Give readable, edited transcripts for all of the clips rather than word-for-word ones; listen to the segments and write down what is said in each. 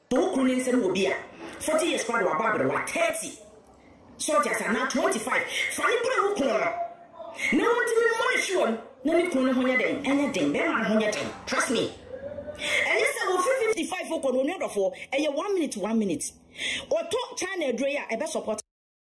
to kunin sen will be 40 years for our Barbara, 30. So just now 25. Funny put no one to be more sure. No, you couldn't hold anything. Then I'm on your thing. Trust me. And yes, I will 55 for Corona for a 1 minute to 1 minute. Or talk China Drea, I best support.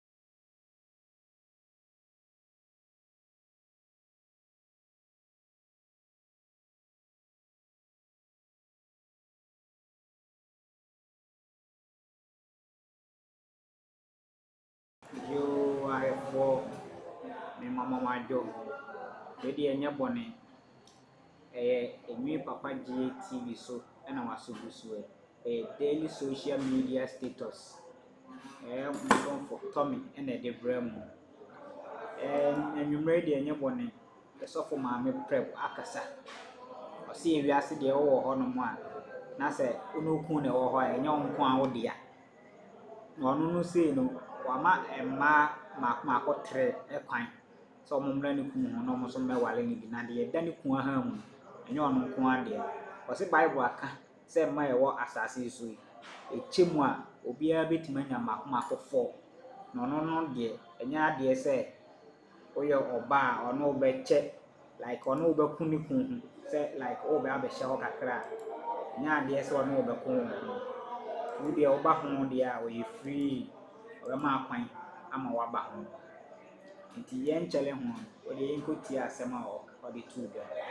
You are for me, Mamma, my dog. Lady and your bonnet. A new Papa GTV so and our Subusue. A daily social media status. For Tommy and a Debremo. And you ready and your bonnet. The sofa mammy prep Akasa. Or see if you ask the old Honor. Nasa Unukune or a young Kwan dear. No, say no. Wama Emma Mark tre a pine. So Mumbrani Kun, no so mewalling in Nadia, Danny Kuaham, and your own Kuandia. Was it by work? Said my war assassin sweet. A chimwa, will be a bit mania Mark 4. No, dear, and ya dear say, Oyo or bar or no bed check, like or no Bakuni, said like over a shower crack. Ya dear so no Bakun. Would be over home, dear, were you free? Rama Quine, I'm a wabba. Into yen challenge one, or the incotia sema or the two.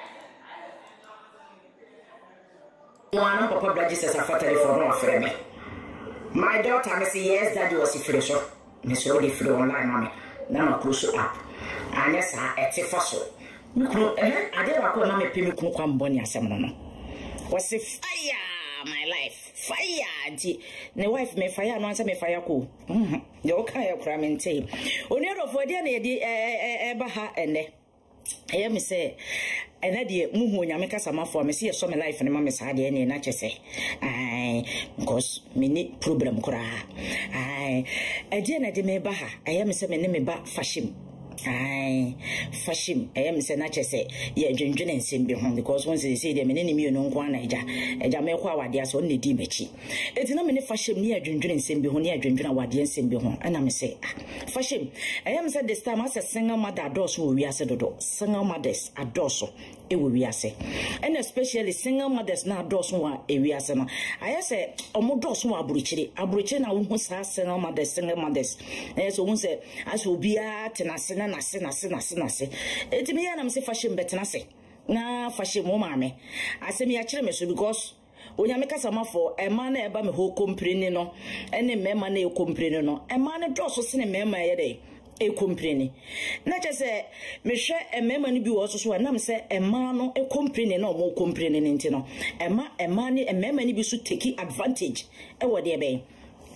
One of Papa Bradges as a fatally for more for me. My daughter, I say yes, Daddy was a fresh up. Miss Roddy flew online, mammy. Now, close up. And yes, I ate a fossil. I never call Mammy Pimicu Cambonia Seminole. Was a fire, my life. Fire, auntie. The wife may fire, no answer me fire cool. The okay of crime and tea. Only for the Baha and I am say, and idea Mumu Yamaka Sama for me see a summer life and Mamma's had any nature say. Because me need problem cry. I didn't me Baha. I am saying me back fashion. Fashim, I am saying, say, ye Junjun and Sim behind because once they say them in enemy no one, a Jamaica, there's only Dibechi. It's not many fashion near Junjun and Sim behind near Junjun, what the Sim behind, and I'm say, Fashim, I am said this time as a single mother adores who we are said, single mothers adore so, it will be say, and especially single mothers now adore so, a we are saying, I say, Omodos who are breaching, I won't say single mothers, as one said, as will be at and I say, it's me and I'm say fashion better say. Na fashion mommy. I say me actually because when you make a summer for a man about me who comprehend no, and a man who comprehend no, a man draws so seen a member a day, a comprehend. Not just say, me share a memory be also so, and I'm say a man a comprehend no more comprehending into no. A man a memory be so taking advantage. A what they be.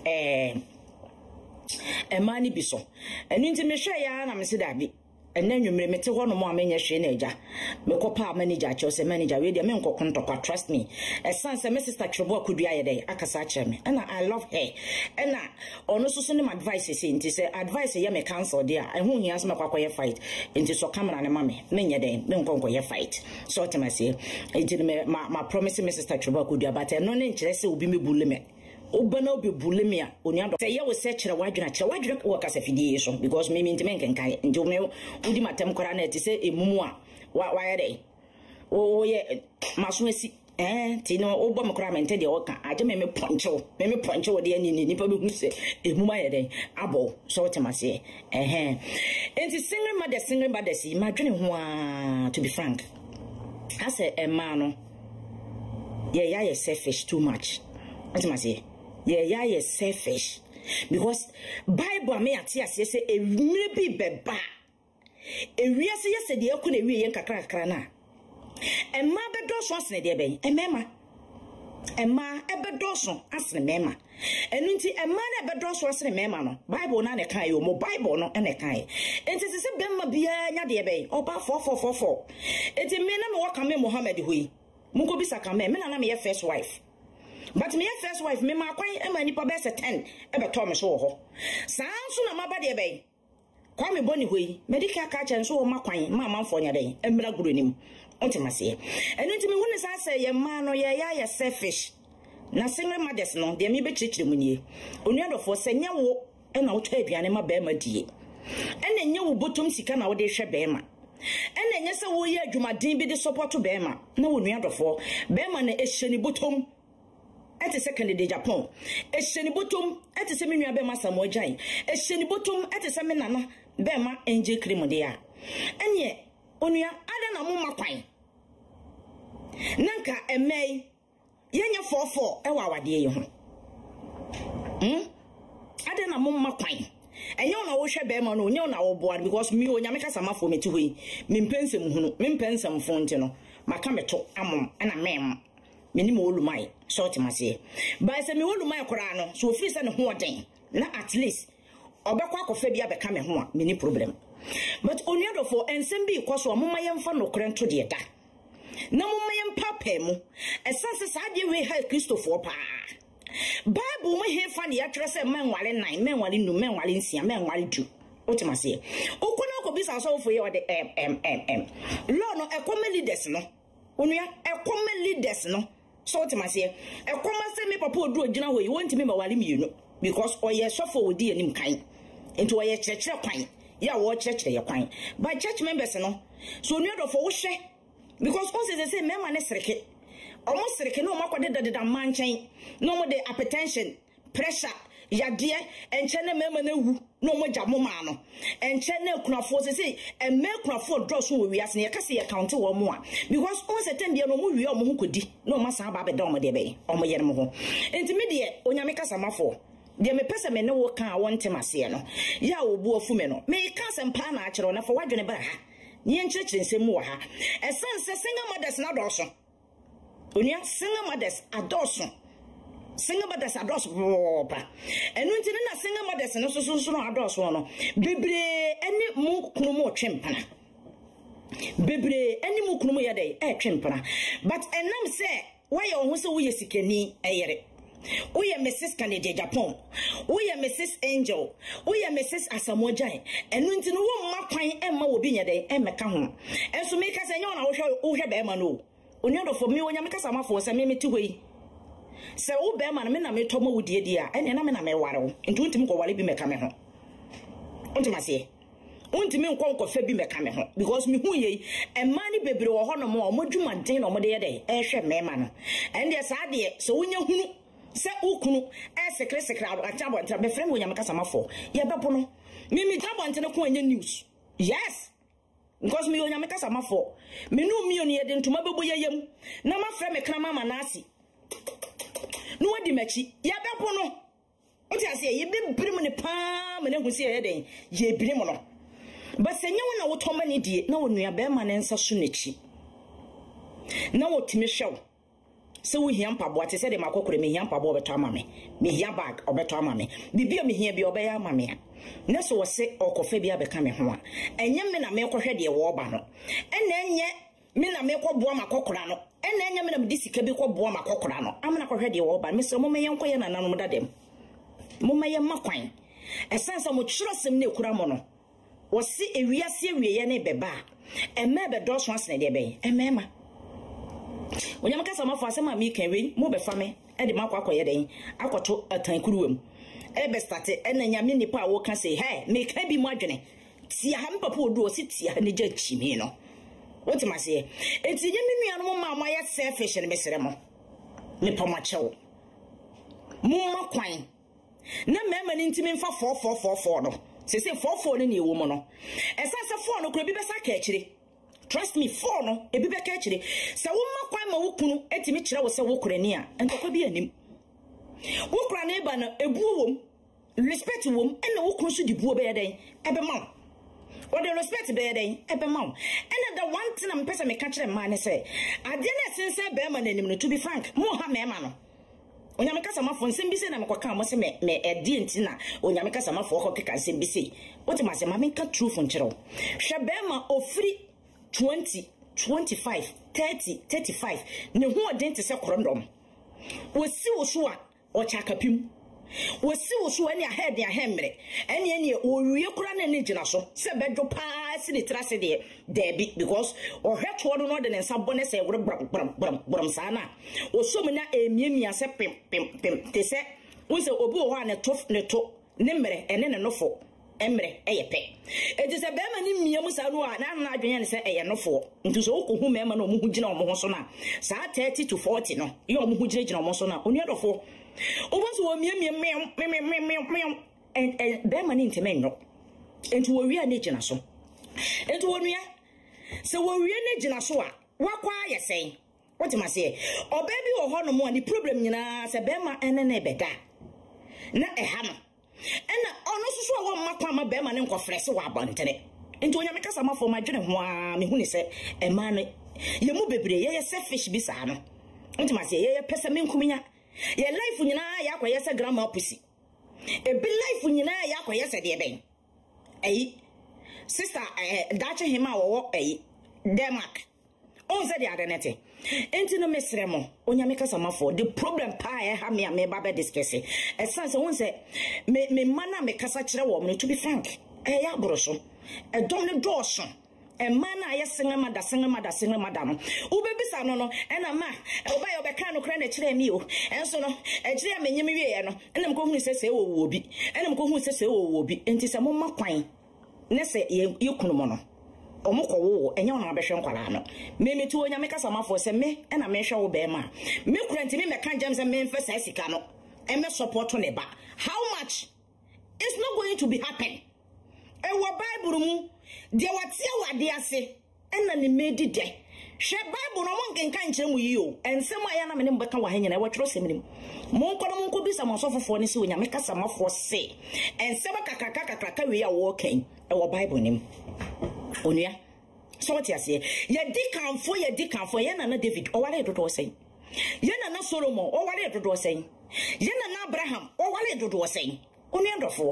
A money be so. And into me share ya, I'm say that be. And then you may meet one more manager. Me copa manager, chose a manager, with the men contour, trust me. A son, a Mrs. Tachobo could be a day, Akasacha me. And I love her. And I also send him advice in to say, advice a yame counsel, dear, and whom he has my fight into so come and mammy. Many day, don't go your fight. So to my say, it did my promise, Mrs. Tachobo could be, but no interest will be me bully. Obano be bulimia, Unia. Say, you will search a wide work as a fidation because me mean to make and kind. And you know, Udimatem Corane to say a mumua. Why are they? Oh, yeah, Masumesi, Tino, Obama and Teddy Oka. I don't make poncho, the ending in Nipabu say, a mumma, abo, so what I say. And the single mother, see, my dream, to be frank. I say, a man, yeah, is selfish too much. What am I say? Yeah, is selfish. Because Bible me ati ase say e maybe beba. E wiase yes de akọ na wie yen kakra na. E ma bedoso asene de ben. E mema. E ma e bedoso asene mema. Enu nti e ma na bedoso asene mema no. Bible na ne kan yo mo Bible no e ne kan. Enti se bemma bia nya de ben. Oba 444. Enti me na me waka me Muhammad hui. Munko bisaka me na me first wife. But me first wife, me ma kwan e ma nipa be se 10 e be to me so ho. Saa nso na maba de be. Kwa me boni hoi, medical ka cha nso ma kwan ma manfo nya den. E mra guru nim. Onti mase. Enu nti me hu ne sa say ye ma no ye ya ye selfish. na single mothers no de me be chichire munye onuadofo se nya wo e na wo twa aduane ma be ma die ene nya wo botom sika na wo de hwe be ma ene nya se wo ye adwumaden bi de support be ma na wo nuadofo be ma na ehyeni botom ete second de Japan ehyeni botom ete se me nua be ma Samojan ehyeni botom ete se me nana be ma enje cream de a enye onua ada na mo makwan nanka emei yenya 44 ewa awade ye ho ada na mo makwan enye na wo hwe be ma no onye na wo boa because me onyame kasa mafo meti hoyi me mpensem hunu me mpensem fonte no maka meto amom na mem meni mo olumai short mase ba se me olumai kora no so ofiri se ne ho oden na at least obekwa akofa bia beka me ho a meni problem but onuadofo ensem bi ikoso amoma yemfa no kore nto de da na moma yempa mu esanse saade we ha Christopher pa Bible mo hefa ne yatwere se menwale 9 menwale nu menwale nsia menwale 2 otimase okona ko bisa so ofo ye ode law no ekome leaders no onua ekome leaders no so otimase ekoma se me papa odu ogina ho yi wonti me mawale mienu because oye sofo odi anim kan enti oye kyekere kwan ya wo kyekere ye kwan by church members no so onuadofo wo hwe because once they say mema ne sereke omo sereke no makode deda manchen no mo de hypertension pressure yade enche ne mema na wu no mo jamo ma no enche ne kunafo say emme kunafo dross wo wiase ne yakase ye count wo mo a because once time bia no mo wi omo ho kodi no ma san ba be da omo de be omo yere mo ho enti me de onyame kasa mafo de me pese me ne wo kan wonte mase no ya wo bu afu me no me ka sempa na a kire na fo wadwene ba ha ni enchechire nsem wo ha esense single mothers na doso onia single mothers adoso single mothers adoso pa enu ntini na single mothers no so no adoso no bebre eni mu kunu mu twempana bebre eni mu kunu mu yade twempana but enam se why ohun se wo yesikani eyere Uye Mrs. Canada Japan. Uye Mrs. Angel. Uye Mrs. Asamojan. And when to know my pine Emma will be there, Emma Kahun. And so make us a young Usha Bema no. Unyado for me when you make us a for some me to way. So, Bema and Mina made Tomo with dear, and I'm in a mewaro, and to him go while be mecamero. Untimasi. Untimin conquer Fabi mecamero, because me who ye, and money baby or honor more, Mojuma Dane or Modia day, Air man. And yes, I dear, so when you se ukunu secret atabo anta be friend wonya mekasa mafo ye bepono me tabo anta ne ko anya news yes because me wonya mekasa mafo me no mi oni ye de ntoma bebo yeyam na ma frɛ me krama manasi no wadi machi ye bepono oti ase ye be birim ne pa me ne hu se ye den ye birim no but se nyawo na wo toma ne die na wo nua be ma ne nsa so nachi na wo timi hwew so we hear pabo ate say de makokore me hear pabo obeto amame me hear bag obeto amame bibia me hear bi obeya amame na so wose okofa bia beka me ho a enye me na me kohwe de wo ba no ena enye me na me koboa makokora no ena enye me na me disika bi koboa makokora no amana kohwe de wo ba me so mo me yenko ye nananom dadem mo me ye makwan esansa mo chirosem na ekura mo no wose ewiase ewiye ne beba emme be do so asene de be emmema Onyama kasa mafo asema mi kenwe mo be fame e de makwa akoye den akoto atan kuruwam e be start e na nyame nipa wo ka say hey me kan bi mo adwene tia ha mpapa odu o si tia ne ja chimi no wotima se enti nye me nuano mo ma ya selfish ne mesere mo ne pamachewo mo makwan na mema ni ntimi mfa 4444 no se 44 ne ne wo mo no esasa 4 no kro bi be sa ka akire. Trust me, for no, a bibe catchery. So, one more quime etimicha was a wokrania, and the be a name. Wokra neighbor, a boom, respect to whom, and the wokun should be a day, ever mount. Or the respect be a day, ever mount. And the one thing I'm person may catch a man say, I didn't since I bear my name to be frank, more hammer. When you make us a muff on Simbisi and Mokam was me a dintina, when you make us a muff for Hockey and Simbisi. What must I make a true from Chero? Shabema or free. 20, 25, 30, 35. Ne ho odente se korondom. Wosi wo so a o chakapim. wosi so ani ahead ya hemre ene owie kura na ne gina so se bedwo pa si ne trase de debi because ohweto no de ne nsabo ne se bram sana osom na emiemia se pim te se wose obi wo ha ne to ne mre ene ne nofo emre eyepe ejise be ma ni miam sa no a na adwenya ne se eye nofo ntu so ko hu mema na omu gina omo ho so na sa 30 to 40 no ye omu gina omo so na oni adofo obanso wo miam be ma ni nteme nyo entu wo wi na gina so entu wo nua se wo wi na gina so a wakwa yesen what ma say obabi wo ho no mo ni problem nyina se be ma ene na beda na eha no ena ono susu a wo makwa ma be ma ne nkofrese wa abantene nti onya me kasa ma fo ma dwene ho a me hu ni se e ma no ye mu bebre ye selfish bi sa no nti ma say ye pese me nkuminya ye life nyina ya akwa se grandma pusi e bi life nyina ya akwa se de ben ayi sister dache hima wo ayi Denmark on se de adenete enti no mesremo onya me kasa ma fo the problem pa e ha me ba be discuss e sense won se me mana me kasa kire wo me to be frank ya boroso e dom ne dooso e mana ya senga mada no ubebisa no ena ma oba yo be kan no kra na kire mi o enso no e kire me nyim wie no enam ko hunu se wo obi enam ko hunu se wo obi enti se mo makwan ne se ye kunu mo no omukowo enya ona behwe nkwala no me tu onya me kasa mafo se me na me hwe wo be ma me kurantimi me kan jam se me mfa sa sika no e me support ne ba how much it's not going to be happen e wo bible mu de watia wade ase ena ne medi de hwe bible no mo nkenkan kire mu yi o ensem aya na me ne mbeka wa hanyina e wo twero semnim mo nko bisa mo sofofo ne se onya me kasa mafo se ensem kakaka we ya wo kan e wo bible nim onia so what you say ye dikanfo ye na David o wale dodo sen ye na Solomon o wale dodo sen ye na Abraham o wale dodo sen onia ndofo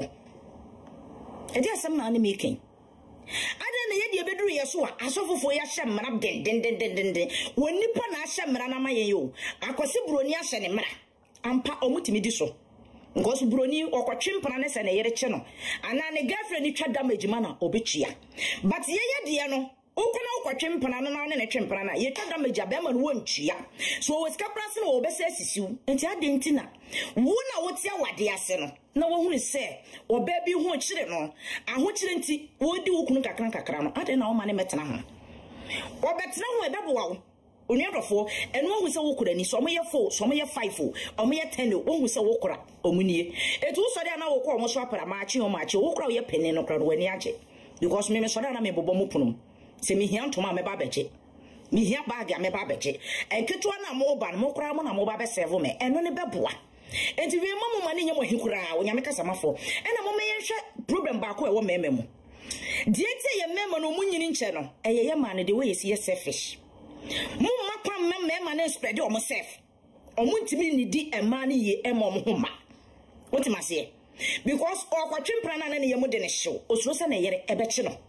e dia sem na ne making ada na ye die beduru ye so a asofofo ya hye mmara den woni pa na hye mmara na maye yo akosi broni ahye ne mmara ampa omutimi di so because broni okwatwempana ne se na yere che no ana ne girlfriend ni twa damage mana obetua but ye de no ukuna okwatwempana no na ne twempana na ye twa damage abema no wontua so we ska prase no obese asisiu enti ade enti na wo na wotia wade ase no na wo hunu se oba bi hu kire no aho kire enti wo di ukunu kakra no ade na wo ma ne metena ho obetena ho ebeboa wo oniadofo eno hu se wokura ni so mo ye 4 so mo ye 5 o mo ye 10 o hu se wokura omunie etu so de na wokọ o mo so apara ma achi o ma achi wokura o ye pene no kra wani ache because me so de na me bobo mo punum se me hia ntoma me ba beche me hia bag ya me ba beche enketo na mo ba mo kura mo na mo ba be serve me eno ne beboa enti we mamu mane nya mo hikura onya me kasa mafo ena mo me ye hwe problem ba ko e wo meme mo die tie ye meme no munyini nche no eye ye man de we ye selfish mu makwa mema na spread o mo self o mu ntimi ni di ema na ye ema mo homa woti mase because o kwatwempra na na ye mu de ne hyew osuro se na yere ebeche no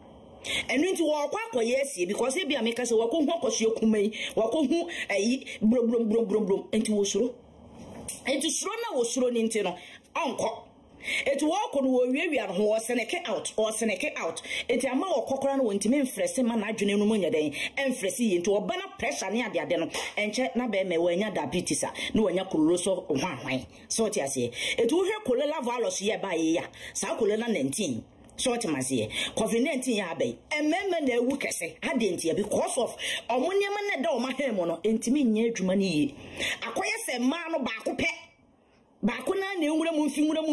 enu nti wo kwa akoye asie because e bia meka se wo ko hu akosue kumai wo ko hu ayi brom enti wo suro enti suro na wo suro ni nti no onko eti wo ko no wo wiawia no wo seneke out eti ama wo kokora no wonti me mfrese ma na adwene no munya den emfrese yi nti wo bana pressure ne ade no enche na be me wanya diabetes a no wanya kololo so hwanhwan so ti ase eti wo hwe kolela virus ye ba ye ya sa kolela 19 so what mase COVID-19 ya bai ememme na ewu kese ade ntia because of omunyema na da o ma hemu no entimi nya adwuma ne yi akoye se ma no ba ko pe ba ko na enwure mu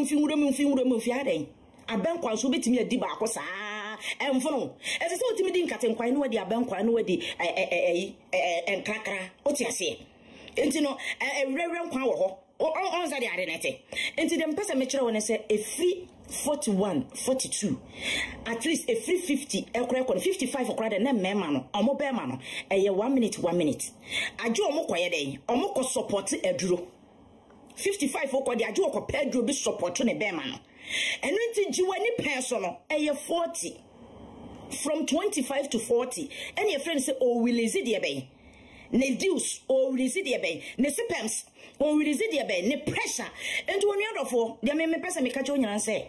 mfi aden abenkwa so betimi adi ba ko saa emfono ese se otimi di nkatenkwan no wadi abenkwa no wadi enkakra otiase enti no ewrewe nkwa wo ho on za di ade nete enti dem pese me kire wona se efi 41 42 at least a free 50 ekra 55 okra de na mema no omo be ma no eye 1 minute ajo omo koye den omo ko support aduro 55 okodi ajo ko pe aduro bi support ne be ma no enu nti jiwani person no eye 40 from 25 to 40 any your friend say oh will is it there be ne deals or release the bay, ne sipems or release the bay, ne pressure, and to another for the me person me catch on and say,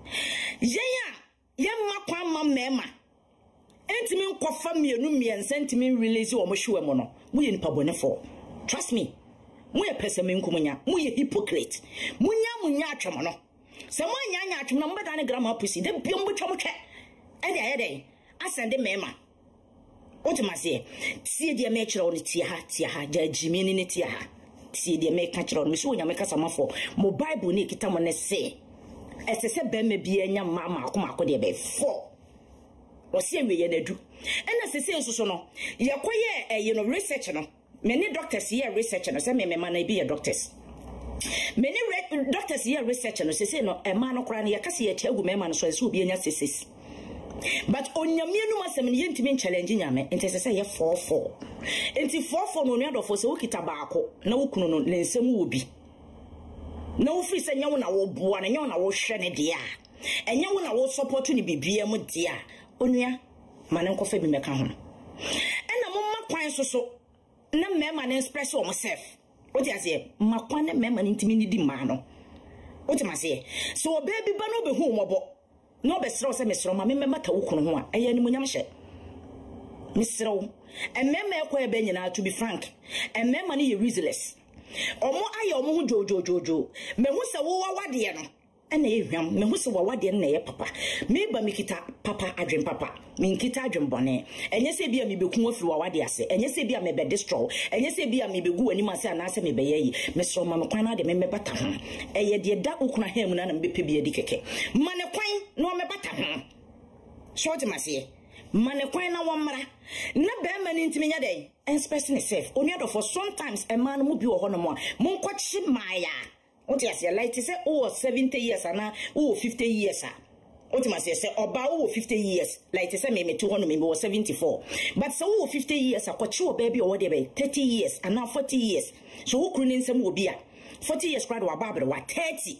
Yam ma mema. Entimin kofa mienu miense entimin release o mo hwe mo no mo ye nipa bone for trust me mo ye person me nkumunya mo ye hypocrite munya atwemo no se mo anya atwemo no mo beda ne grandma pussy de biom bo twom twe e de ayede asende mema otimase tie de me kire on tie ha ja jimi ni tie ha tie de me ka kire on me so nya me kasa mafo mo bible ni kita mo ne se esese be me bia nya mama akoma de be for Osi enwe na du ena sese nsoso no yekoye research no many doctors here research no say me man na be doctors many doctors here research no sese no e man no kra na yakase ye chagu me man no so obi enya sese but onyame no masem ne yentimi challenge nyame enti sese ye 44 enti 44 no no adofo se wokita baako na wokunu no ne nsem wo bi na wo fi se nyawo na wo boa na nyawo na wo hwe ne dia enyawo na wo support ni bibia mu dia onua mane nkofa bi meka ho ena momma kwan soso na mema na express o myself oti ase makwan na mema ntimi ni di ma no oti mase so baby ba no be hu mobo no be sro se mesro ma mema ta wukunu ho a eya ni munyam hye mesro mema ekwa ebe nyina to be frank mema ni ye reasonless omo aye omo hu jojojojo me hu se wo wade no ena ehwam me hu se wawade na ye papa me ba mikita papa adwen papa me nkita adwen bone enye se bia me beku afiri wawade ase enye se bia me be destroy enye se bia me begu ani ase ana ase me be yeyi me so ma me kwan na de me bata ho eye de da okuna hem na me be pe bia di keke mane kwan no me bata ho short mase mane kwan na wo mra na be ma ni ntimi nya den expressing itself only for sometimes a man mu bi wo ho no mo nkwachi maya what you say like say 70 years and 50 years what you say about 50 years like say me 200 me 74 but so 50 years akwachi baby or whatever 30 years and now 40 years so who krunin sem obi a 40 years crowd wa babere wa 30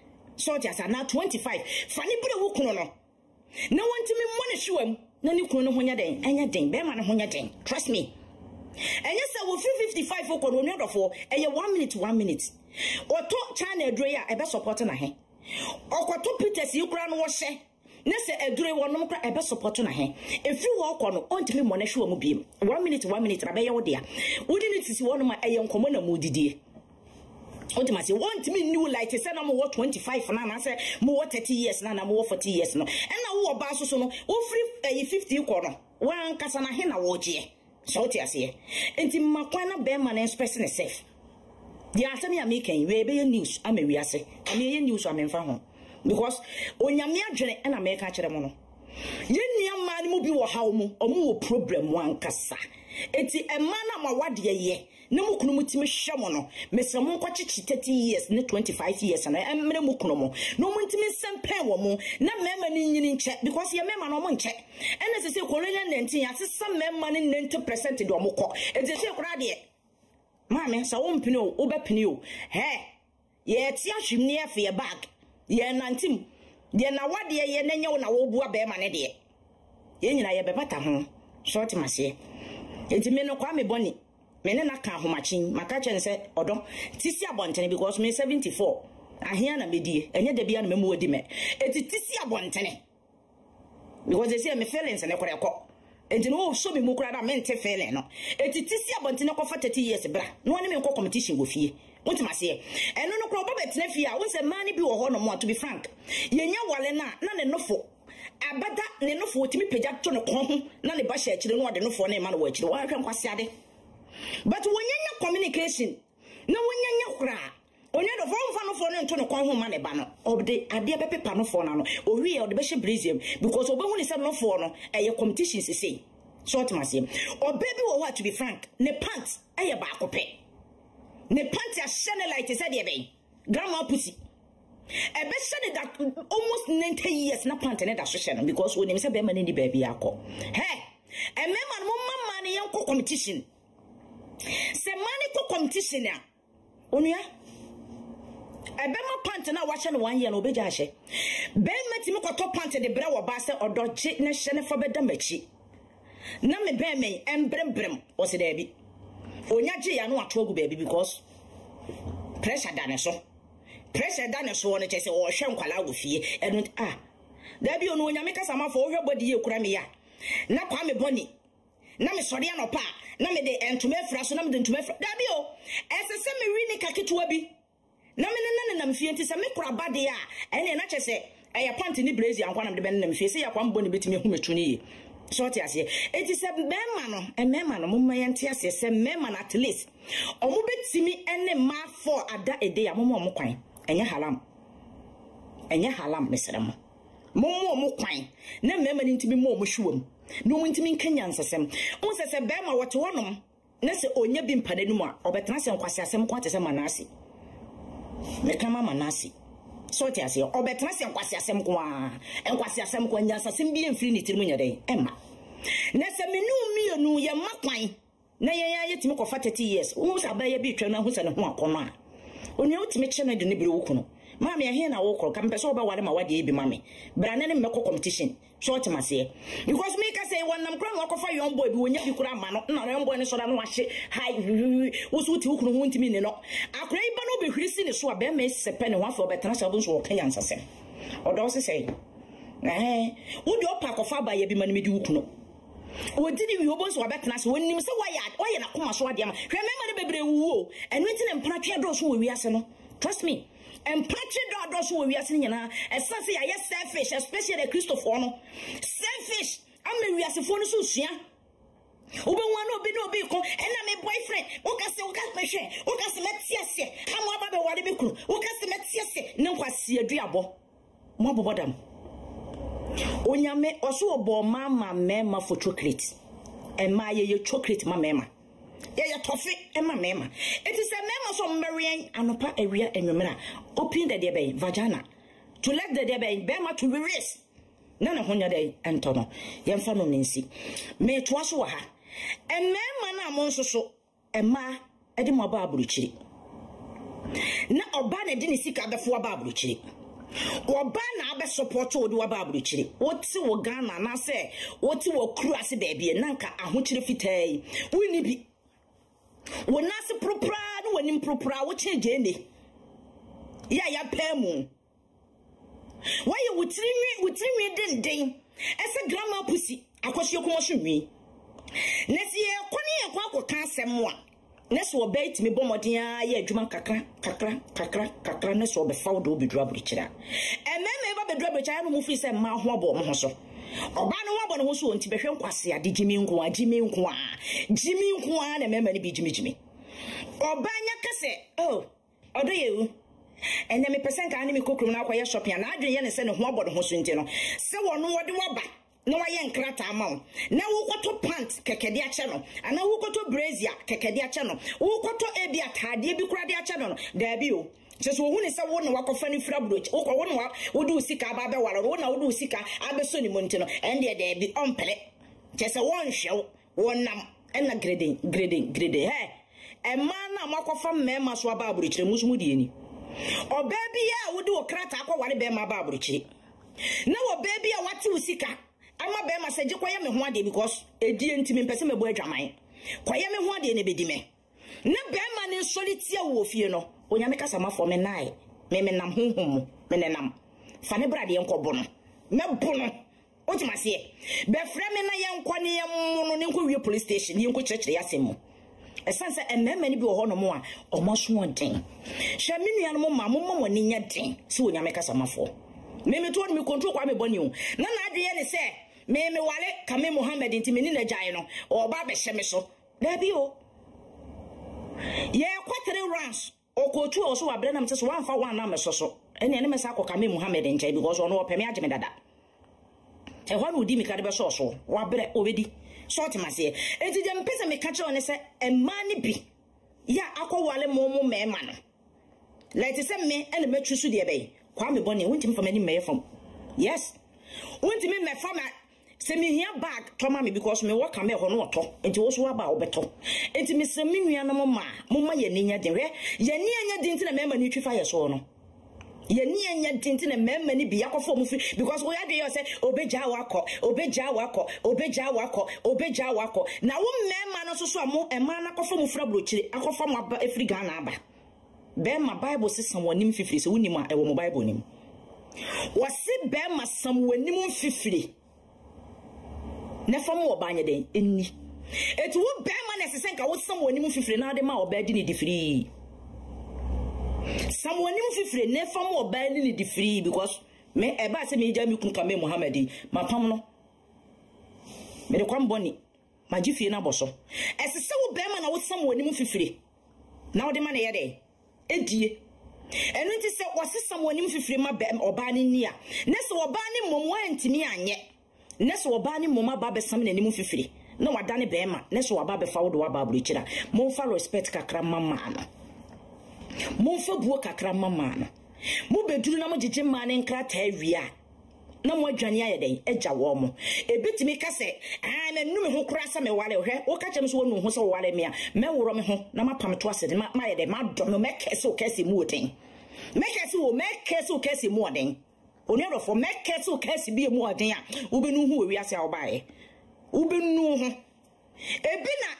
so just now 25 fani bure who kuno no na wanti me mo ne hwem na ni kuno no honya den anya den be ma no honya den trust me enya say wo 55 okoro no odofo eye 1 minute oto chana edure ya ebe support na he okoto peters yikura no wo hye na se edure wonom kra ebe support na he efi wo okono ontimi mo na hwe mu biem 1 minute na be ye wo dia wodi ni tisi wonom eye nkomo na mu didie ultimately ontimi new light say na mo 25 na na say mo 30 years na mo 40 years no na wo ba so no wo free 50 kono wan kasa na he na wo je so ti ase enti makwana be man expressing itself. The answer me making we be news am we ase am ye news am mfa ho because onyame adwene na America kire mo no ye nia man mu bi wo hawo mu omo wo problem wan kasa eti ema na ma wade ye na mu kunu mutimi hwe mo no mesem nkwachichi 30 years ne 25 years na emre mu kunu mo no mu ntimi sempen wo mu na mema ni nyini nche because ye mema no mo nche ene sese kolonial 19 ya sesa mema ni 90% de o mo kọ eti se kura de mama sa wo mpini o be pini o he ye ti ahwim ne afi ye bag ye nantim de na wade ye na nyew na wo bua be ma ne de ye nyina ye be bata ho short mase enti me no kwa me boni me ne na ka ahomachin maka chen se odo tisi abontene because me 74 ahia na medie enye da bia na memu wadi me enti tisi abontene because they say me feelings na koreko enti no so me mu kura da mente feeling no enti tisi abontene ko fa 30 years bra no ne me nko competition go fie wonti mase eno no kro baba tena fie a won se man bi wo ho no mo to be frank yenya wale na ne nofo abada ne nofo timi pagya to ne kon ho na ne ba hye akire no ode nofo na ma no wa akire wa hwe nkwase ade but wonyanya communication na wonyanya kura onye do fon nofo ne nto ne kon ho ma ne ba no obde ade be pepa nofo na no owi e ode be hye brazium because obehu ne se nofo no eye competition sese short mase obebi wo wa to be frank ne pants eye ba akope ne panty a shine like said ye be grandma pussy ebe shine that almost 90 years na panty ne da so shine because when him say be man ni baby akọ hey e me man mo mama ne yanko competition se man ko competition a onua ebe ma panty na wa shine 1 year na obeja hye be mati me ko to panty de bra wo ba se odoje ne shine fa be da machi na me be me embrembrem o se da bi onya gye ya no ato gu baby because pressure dane so no chese o hwe nkwala go fie enu da bi onu onya me kasa ma fo hwe body ye kura me ya na kwa me boni na me sori anopa na me de entume fra so na me de entume fra da bi o ese me wi ni kaketuwa bi na me na me fie nti se me kura bade ya ene na chese eya panty ni blaze ankwa na me de ben na me fie se ya kwa mboni betimi hu metu ni ye so ti ase enti se mema no mumma yente ase se mema na at least omo betimi ene ma for ada ede ya momo omo kwan enye halam mesere mo momo omo kwan na mema ni ntimi mo omo hwuam no mo ntimi nkanya nsesem mo se bema wote wonom na se onya bi mpada nu a obetena se nkwase asem kwa te se manase me kama manase so ti ase obetena se nkwase asem kwa nyansa sem bi emfiri ni tirimu nyade emma na se menu mienu ye makwan na ye timi ko fa 30 years wo sa ba ye bi twa na hu se ne ho akono a oni o timi che na de ne bire wo kuno mama ye he na wo kro kam pese oba ware ma wade bi mame brane ne mmeko competition so ti mase because me ka say won nam kro na okofa young boy bi wonya bi kura ma no na young boy ne so da no ahye hi wo so ti wo kuno ho ntimi ne no akra iba no be hwirisi ne so a be me sepe ne ho afo betena so bo so wo kanya nsasem odo se say wo de opa kofa ba ye bi ma ne medi wo kuno o didi wi obo so abetena se wonim se waya na koma so ade ama hwe mema ne bebre wuo enu enti ne mpratwe do so wo wiase no trust me mpratwe do so wo wiase nyina esase ya selfish especially the Christopher no selfish am wiase fo no so sua obe wan obi no obi ko ena me boyfriend o ka se pehwe o ka se metiase amu aba be wade be kuru o ka se metiase ne nkwase aduabo mo abobodam onyame oso obo mama mema for chocolate ema ye chocolate ma mema ye toffee ema mema it is a mema so marrying anopa area enwemera open the debe vagina to let the debe bema to release na na honya dai entono yemfa no nsi me to aso ha emema na amonso so ema edi mo ba aburuchiri na oba na di ni sika befo ba aburuchiri oba na abe support odi wa ba aburuchiri woti wo Ghana na se woti wo kru ase baabi na nka ahochire fitai woni bi wona se propra no woni propra wo cheje ne ya pemu why wutiri den ese grandma pussy akwoshe komo nwi nesi e koni e kwa akọ kan asem a nesi obeit me bomoden a ye adwuma kakra nesi obefa wo do obedru aburuchira ememe ba bedru aburuchira no mu fi se ma ho abo mo ho so oba no wabo no ho so onti behwe nkwase ade jimi nko a na mema ne bi jimi oba nya kase odo yewu enya me pesen ka ani me kokrum na akwa shopping na adwen ye ne se ne ho abo ho so nti no se wono wode waba na waye nkrata ama na wokoto pant kekede ache no ana wokoto brazier kekede ache no wokoto ebi atade bi kura de ache no da bi o seso wo hune se wo na wakofa ni fra broach wo wo na wo du sika ba be wala wo na wo du sika abeso ni monti no ende da bi ompele sese won hwe wonam ena grading ema na makofa mema so aba aburuchire musumu die ni obabi ya wo du krata akwa wale be ma ba aburuchire na wo baby ya wati usika ama be ma seje kwa ye me ho ade because edie ntimi mpese mebo adwaman kwa ye me ho ade ne bedime na be ma ne solitia wo fie no onyame kasa mafo me nai me nam honhom me nenam fa ne brade ye nkobo no me bono otimase be frɛ me na ye nkwa ne ye mu no ne nko wie police station ye nko kyerɛkyerɛ ya semu esanse ememe ni bi wo ho no mo a omoso den hwɛ me nua no mo ma mo mo ni nya den se onyame kasa mafo me to me control kwa me boni o na adwe ne se me wale kame Muhammad ntimi ni na gyae no oba be hye me so da bi o ye kwatere rounds okotu o so wabre na mte so wanfa wan na me so ene ne me sa kame Muhammad nkyai because ono opeme agye me dada e ho no di mi ka de be so wabre obedi short mase enti je mpese me ka kire ne se emma ni bi ya akowale mo mema no let se me ene metru su de be kwa me boni wonti mfa mani meye from yes wonti me me fa ma se me hia bag to ma me because me work am e ho no to enti wo so wa ba obeto enti me se me nua no mo ma ye ninya de hwe ye nianya de enti na me ma ni twi fa ye so no ye ni enya tintin memma ni bi akofo mu free because we dey say obeja wako na wo memma no so amo ema na akofo mu fra brochire akofo mu aba efri Ghana aba be ma Bible system wonim fifiri so wonim a ewo mo Bible nim wose be ma sam wonim fifiri na fam wo banye den enni etu wo be ma na sesen ka wo sam wonim fifiri na de ma obedi ni difiri someone new free never more binding the free because me eba se me jami kun kame Muhammadi ma pam no me de kwam boni ma gifie na boso esese wo be ma na wo someone new free na wo de ma na ye de edie enu nti se wo se someone new free ma be oba ni nia na se oba ni mom wa ntimi anye na se oba ni mom aba be sam na ni mu free na wadane be ma na se oba be fa wo do aba abro kira mo fa respect kakra mama no Monfa buo kakra mama no mo beduru na mo jeje ma ne nkrata awia na mo adwane ayeden agya wo mo ebetimi ka se na nu me ho kura sa me wale hwe wo ka chem so wonu ho so wale me a me woro me ho na mapam to ase ma yede ma do no me kese o kese mu oden me kese o kese mu oden oni adofo me kese o kese bi mu oden a wo benu hu wi ase a wo bae wo benu ho ebi na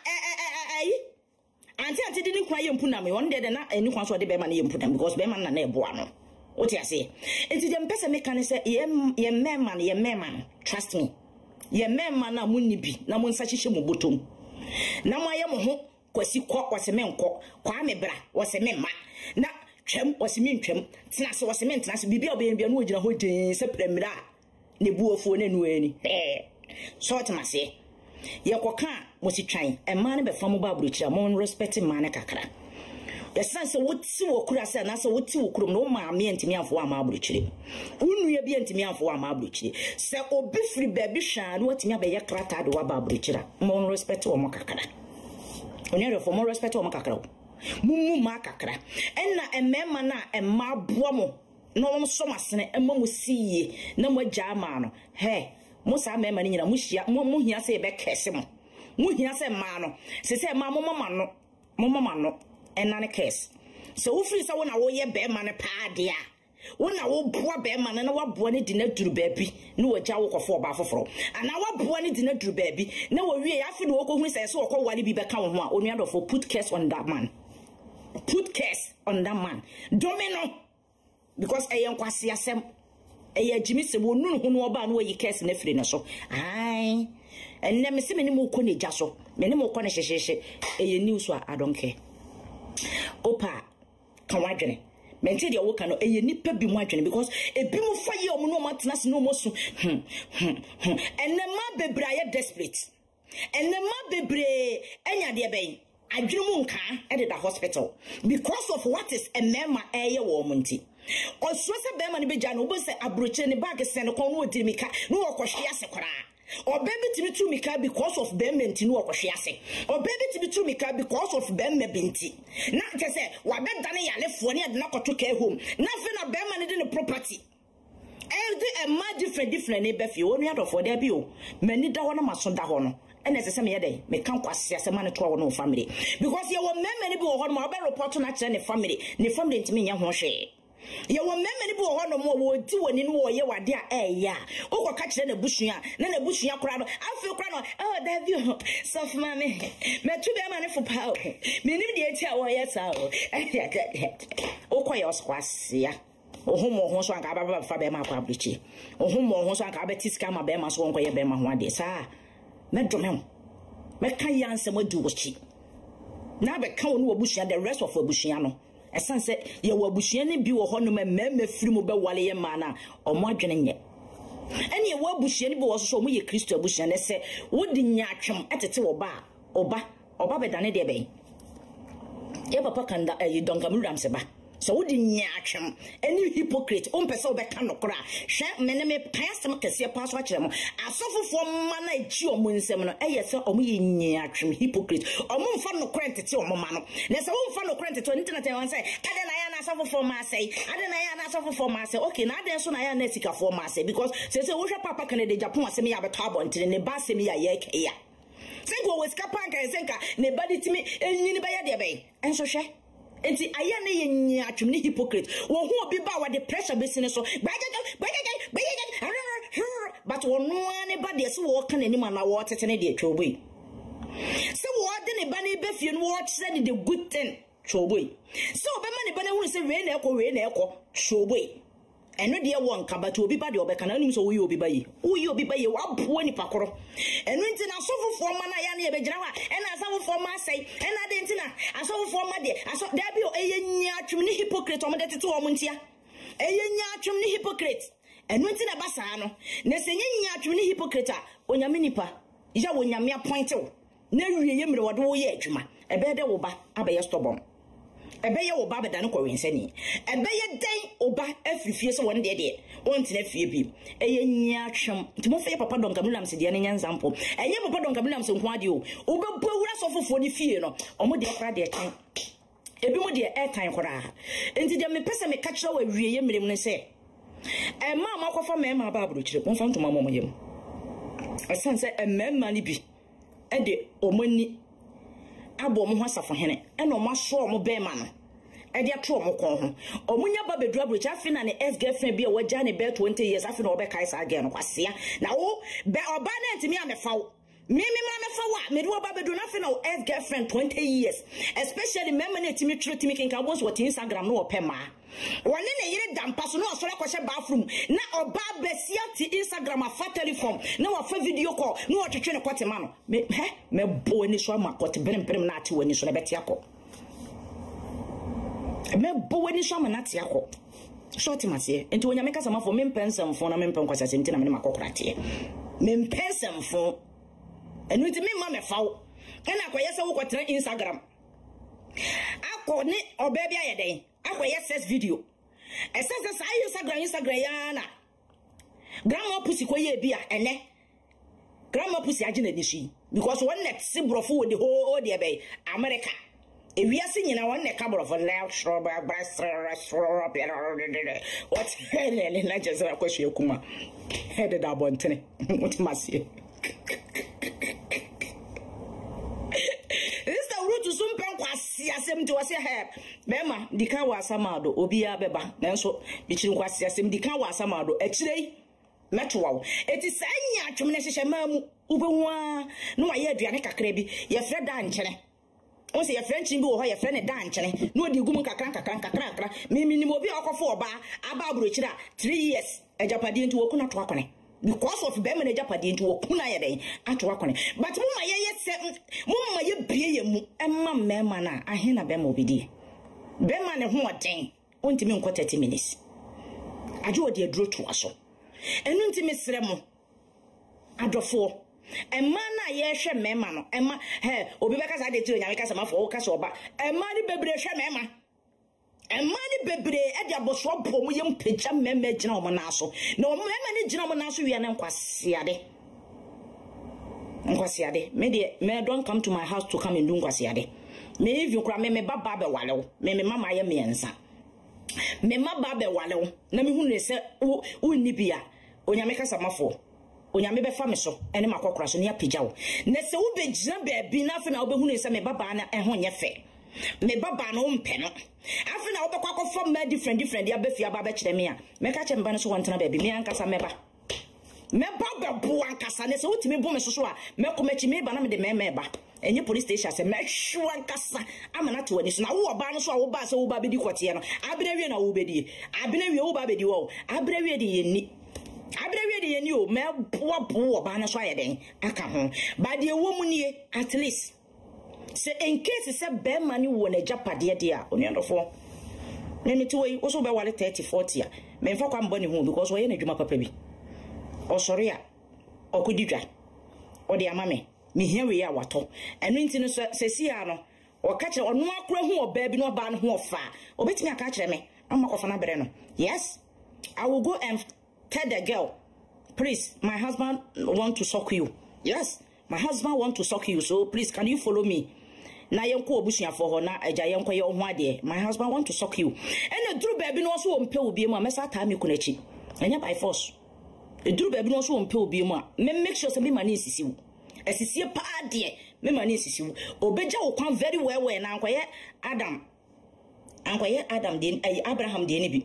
Anti didn't cry and put me one day and any one so the Beman you put them because Beman and Nebuano. What I say? It's the best mechanism, ye man, trust me. Ye man, na munibi, na mun such a mubutum. Now I am a home, quasi cock was a man cock, quame bra was a man. Na chem was a mean chem, Tnas was a man, Tnas be a no holding separate Nebu phone and any. Sort must say. Yakoka musi trying a man be famu babrucha mon respecting man kakra the sense what si okura say na so what okuro no ma me ntimi afo ama abruchire unu ye bi ntimi afo ama abruchire se obi free baby shan what me be ye krata do wa babruchira mon respect o mo kakra onye for mon respect o mo kakra mumu ma kakra enna emema na emma boa mo no mo so masene emma mo siye na mo gya ma no he Musa mema ni nyina mu hia se be kese mo mu hia se ma no se ma mama no enane kese so wo free se wo na wo ye be ma ne pa de a wo na wo boa be ma na wo boa ne di na duru baabi na wo gya wo kofo ba foforo ana wo boa ne di na duru baabi na wo wie afi no wo ko hu se wo ko wale bi be ka wo ho a onu adofo put curse on that man domino because ayen kwase asem Eya Jimmy se wo nu hu no oba no yi case na firi no so ai enne me se me ni mo ko ne gya so me ni mo ko ne hyehye eye news a I don't care opa kan wadwene me nti de wo ka no eye nipa bi mo adwene because ebi mo fa ye omo no matena se no mo so enne ma bebre aye desperate enne ma bebre enya de ben adwene mu nka e de da hospital because of what is emema eye wo mo nti Oswa se be ma ni beja no bo se abroche ni bag se no kon no odirmika no okohwe ase kora obebi timi tu mika because of be menti no okohwe ase obebi timi tu mika because of be mebenti na ke se wa be dane yalefo ni ade na koto ka home na fe na be ma ni de no property different ne be fi wonu adofo de bi o mani da ho na maso da ho no ene se me yede me kan kwase ase ma ne to wo no family because ye wo mema ni bi wo ho no be report na kire ne family ntimi nya ho hwe ye wo memeni bo ho no mo wo di woni no wo ye wade a eya wo ka kire na busua kora no afi kora no oh that view so for mama me tu be ma ne fo pa me nim de eti a wo ye sa o ko ye oskwase ya ohumo ho so anka baba fa be ma kwa abruchi ohumo ho so anka abeti ska ma be ma so wonko ye be ma ho ade sa me dome me kan yanse mo di wo chi na be kan wonu obusua the rest of obusua no esanse ye wabuhia ne bi wo ho no mema firi mu be wale ye ma na omo adwene nye ene ye wabuhia ne bi wo so mo ye Kristo abuhia ne se wodi nya atwem etete wo ba oba be dane de be ye papa kanda donga muram se ba so wodi nya atwem ene hypocrite o mpese wo be ka nokora hwe mene me payasem kase paso a kire mo asofofo ma na echi omo nsem no eye se omo ye nya atwem hypocrite omo mfa nokora ntete omo ma no ne se wo mfa nokora ntete internet e won say ade na ya na asofofo ma say ade na ya na asofofo ma say okay na ade so na ya na sikafo ma say because se wo hwe papa kan de Japan asem ya beto abontere ne ba asem ya ye ke ya senko we skapa kan senka ne badi timi enyini ba ya de be enso hwe enti aya na ye nya atwem ne hypocrite wo hu obi ba wa the pressure besine so but wo no ne ba de so wo kan anim na wo tete ne de atwoboy so wo de ne ba ne be fie no wo said the good thing atwoboy so be ma ne ba ne hu se we na ekọ atwoboy eno de wo nka but obi ba de obeka na anim so wo yi obi ba yi wa bo ni pakoro eno nti na asofofo ma na ya na ye be gira wa ena asofofo ma sei ena de nti na asofofo ma de aso da bi o eye nya atwem ni hypocrite o mo de tete o mo ntia eye nya atwem ni hypocrite eno nti na basa no na se nya atwem ni hypocrite a onyame nipa ya wo nyame appoint wo na wie ye mre wode wo ye adwuma ebe de wo ba abaye stubborn ebe ye wo ba beda no kwensani ebe ye den oba afifie so won de wontina fie bi eye nya atwem ntimo fe papa donka mulam se de ne nya nzampo eye papa donka mulam se nko ade o obebu awura so fofo ni fie no omo de kra de kan ebi mo de airtime kora enti de me pese me ka kira wa wie ye mrem ne se ma makofa mema ba abro kire konfa ntoma mo yem asan se mema ni bi e de omani abo mo hasafo hene e no mo so mo be ma no e de ato mo kon ho omunya ba bedru abro kire afi na ne ex girlfriend bi e waja ne be 20 years afi na obe kai sa again kwasea na wo be oba na ntimi amefawo me fa me do ba bedru na afi na ex girlfriend 20 years especially mema na timi tro timi kenka bo so what Instagram no opema wale ne yire dampa so no asore kwahye bathroom na oba besia ti Instagram afa telephone na wa fa video call na wa twetwe ne kwate ma no me bo ni so ma kwate berem na ate wani so na beti akọ me bo wani so ma na ate akọ short mate enti wonya me kasa mafo me mpensem fo na me mpen kwasa senti na me makokrate me mpensem fo enu ti me ma me fawo kana akoye se wo kwatre Instagram akọ ni oba bia ye den akoye first video esese sa Instagram yana grandma pussy koye bia ene grandma pussy agina nishi because one net sibrofo with the whole de be America ewiase nyina one net kabrofo left stroba what hele na just akwahwe akuma headed abontene what masie to some pen kwasi asem ti wase he bema dika wa asamado obi ya beba nanso bichiri kwasi asem dika wa asamado akirei metwawo eti sanya atwem ne hyehyɛ mamu ubehu a no wa ye aduane kakra bi ye fre da nkyene on se ye fre nkyene bi wo ho ye fre ne da nkyene no odi gum kakra mimi obi akofo oba aba aburokira 3 years ejapade nti wokuna to akone because of bema na japade nti wokuna ye den ato akone but mumma ye bie ye mu emma mema na ahena bema obidi bema ne ho oden ontimi nko 30 minutes aje odi aduro to aso enu ntimi sere mu adofo emma na ye hwe mema no emma obi beka sa de ti onyame kasa mafo o kasa oba emma ni bebre hwe mema emma ni bebre e de aboso bom ye mpagya mema gina o mo na so na o mema ni gina o mo na so wi na nkwasiade me don't come to my house to come and do nkwasiade me if you kura me baba be walew me mama ye miensa me maba be walew na me hunu se unni bia onyame kasa mafo onyame be fa me so ene makokora so ne apagya wo na se wo be gina be bi na afi na wo be hunu se me baba na ho nye fe me baba na wo mpe no afi na wo be kwakofo ma different ya be fia ba be kire me a me ka che mba no so wantena be bi me ankasa meba me baba bu ankasa ne se wotimi bu me soso a me komachi me ba na me de me ba enye police station se me hwu ankasa amana to wani so na wo oba no so a wo ba se wo ba be di kote no abena wie na wo be di abena wie wo ba be di wo abena wie de yenni o me bu oba no so ayeden aka ho ba de wo mu nie at least se in case se be mani wo na japade de a oniandofo nene to we wo so be wale 30 40 a me mfa kwa mboni ho because wo ye na dwuma papa bi osori a okudidwa odi amame me hiawe ya wato enu nti no sesi a no o ka kire onu akura hu oba bi no oba no hu ofa obetimi aka kire me amakofa na bere no yes I will go and tell the girl, please, my husband want to suck you. Yes, my husband want to suck you, so please can you follow me? Na yenko obusia for ho na agya yenko ye ho ade my husband want to suck you. And the dru baby no so ompe obi mu amesa ta me kunachi enya by force. The dru baby no so ompe obi mu a me make sure say me mani sisiwu esisie pa de me mani sisiwu obeja wo kwan very well na ankoye Adam ankoye Adam de Abraham de ni bi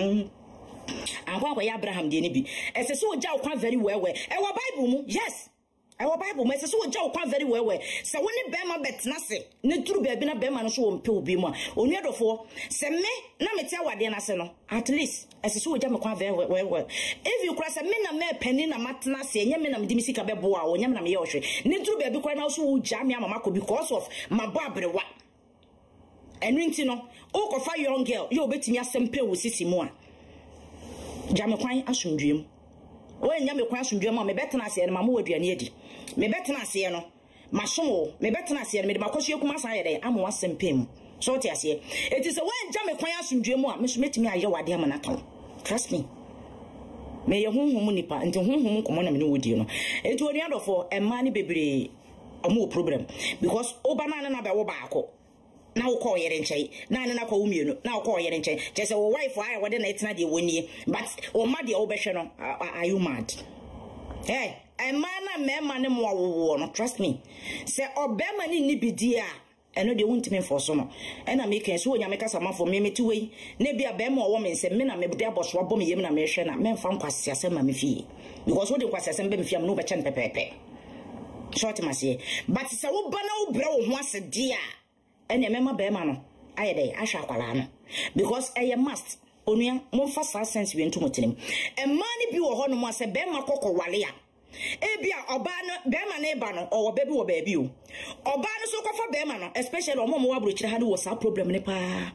ankoye Abraham de ni bi ese so oja okwa very well e wo Bible mu yes our Bible me so oja okwa very well se woni be ma betna se ne turu be na be ma no so wo mpe obi mu a onuadofo se me na mete awade na se no at least ese so oja me kwa very well if you cross me na me pani na matna se enye me na medi misika be bo a onya me na me ye ohwe ne turu be kwa na so oja me amama ko because of mabo abrewa enwinti no o ko fa young girl yo betimi asempe wo sisi mu a jame kwan asundwem o enya me kwan asundwem a me betena ase no mama waduane adi me betena ase no masomo me betena ase no me de makoso ekuma san ye den amo asempe mu so ti ase eti se wen jame kwan asundwem a me so metimi aye wade amana kan trust me me ye honhom nipa nti honhom komo na me no wodi no eti oni adofo emma ni bebre omo problem because obana na be wo baako na wo call yere nchai na na kwa umienu na wo call yere nchai chese wo wife aya wode na etina de wonie but o ma de wo behwe no are you mad hey emana mema ne mo wo no trust me se obema ni bidi a eno de wuntime forso no ena me kan so onyame kasa mafo me meti wei na bia bema wo me se me na me de aboso abo me yem na me hwe na me mfa nkwase asem ma me fie because wo de nkwase asem be me fie am no be chen pepepe short masie but se wo bana wo bra wo ho asede a ene mema be ma no ayede ahwa akwala no because eye must onua momfa sa sense we ntumotinem emma ni bi wo ho no mo ase be ma kokko wale a ebia oba no be ma na eba no owo be bi wo ba bi o oba no so kofa be ma no especially omo mo wabro kire ha no sa problem ne pa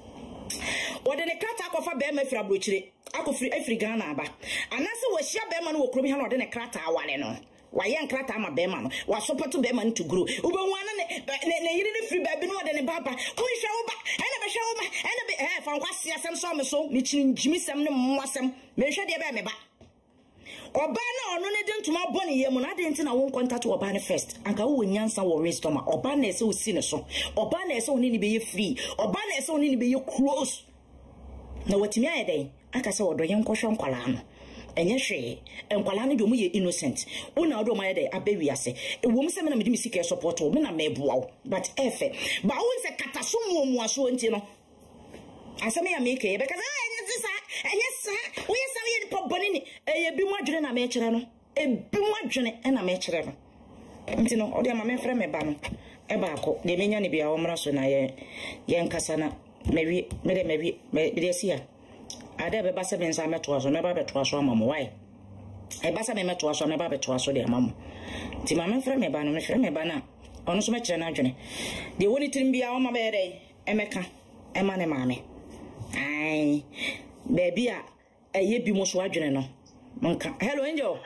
wode ne krata kofa be ma fira bro kire akofiri afri Ghana aba anase wo hia be ma no wo krobi ha no wode ne krata awale no wayen krata ama be ma no wa support be ma to grow ube wana ne yiri ne free baby no de ne baba unhwa wo ba ene be hwa wo ma ene be fa nkwase asem so me so me chinjimi sem ne mmwasem me hwe de be me ba oba na ono ne de ntuma bɔ ne yemu na de ntina wo contact oba ne first anka wo nyansa wo wisdom oba na ese wo si ne so oba na ese wo ni be ye free oba na ese wo ni be ye close na watimi ayede aka se wodo yen kwhwe nkwala no enye hwe enkwala no de mu ye innocent una do ma ye de abewi ase ewom se me na me de misika support wo me na meboa wo but efe ba wo se kataso mu aso nti no asame ya make ye because enye sa wo ye sa ye po boni ni eye bi mu adwene na me kire no e bi mu adwene na me kire no nti no odi ama me frɛ me ba no e ba akọ de menya ne bia wo mra so na ye nkasa na mewi me de sia ade be ba se bensa meto aso me ba beto aso amamo why e ba se me meto aso me ba beto aso de amamo ti ma me frɛ me ba no me frɛ me ba na ono so me kire na adwene de woni tirim bia wo ma be de emeka ema ne maame ai baby a eye bi mo so adwene no monka hello angel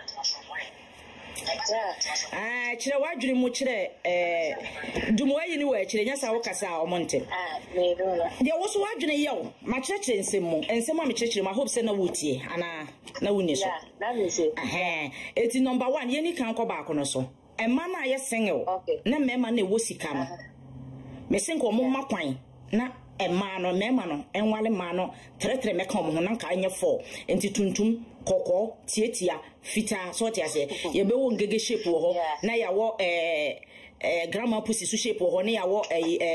kire wadwene mu kire dumo ayi ni wa kire nyasa wo kasa a omonte me do no de wo so wadwene yew ma kire nsem a me kire ma hope say na wotie ana na wuni so na me say eti number 1 ye ni kan ko ba ko no so emma na ye single na mema na wo sika no me sinko mo makwan na emma no mema no enwale ma no tretre meka mo na nka anye 4 enti tuntum koko tietia fita so ti ase ye be wo ngege shape wo ho na ya wo grandma pussy so shape wo ho na ya wo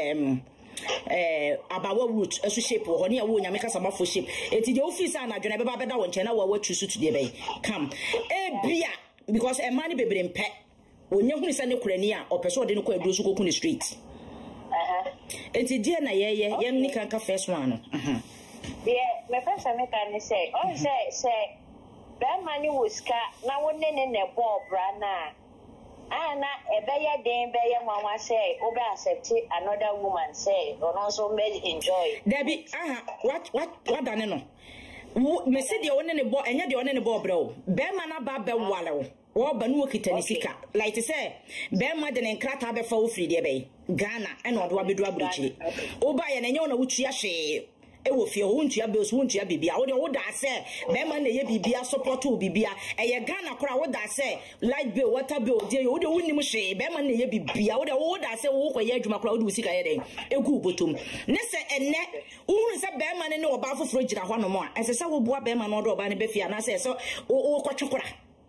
abawa root so shape wo ho na ya wo nyame kasa mafo shape enti de office anadwena be ba beda wo nche na wa tusu to de be come bia because a man bebre mpe onye hunu se ne kurani a opeso de ne ko aduro so koku ne street enti die na ye ni kanka first one no me first me can say all say that money was ka na wonne ne bo bra na ana ebeye den beye mama say obe accept another woman say or also may enjoy Debbie what done no me say de wonne ne bo enye de wonne ne bo bra o be ma na ba be wale o wo ba no kitani sika like to say be ma de ne nkrata be fa wo free de be Ghana and odo abedu abruchiri oba ye na enye wona wutua hwe ewo fie ho ntua be so ntua bibia wo de wo da se be ma na ye bibia support wo bibia eye Ghana kora wo da se light bill water bill de wo de wonnim hwe be ma na ye bibia wo de wo da se wo koye adwuma kora wo de usika ye den egu botom ne se enne wo se be ma ne oba foforo gira ho no mo a ese se wo boa be ma no de oba ne be fia na se so wo kwatwekora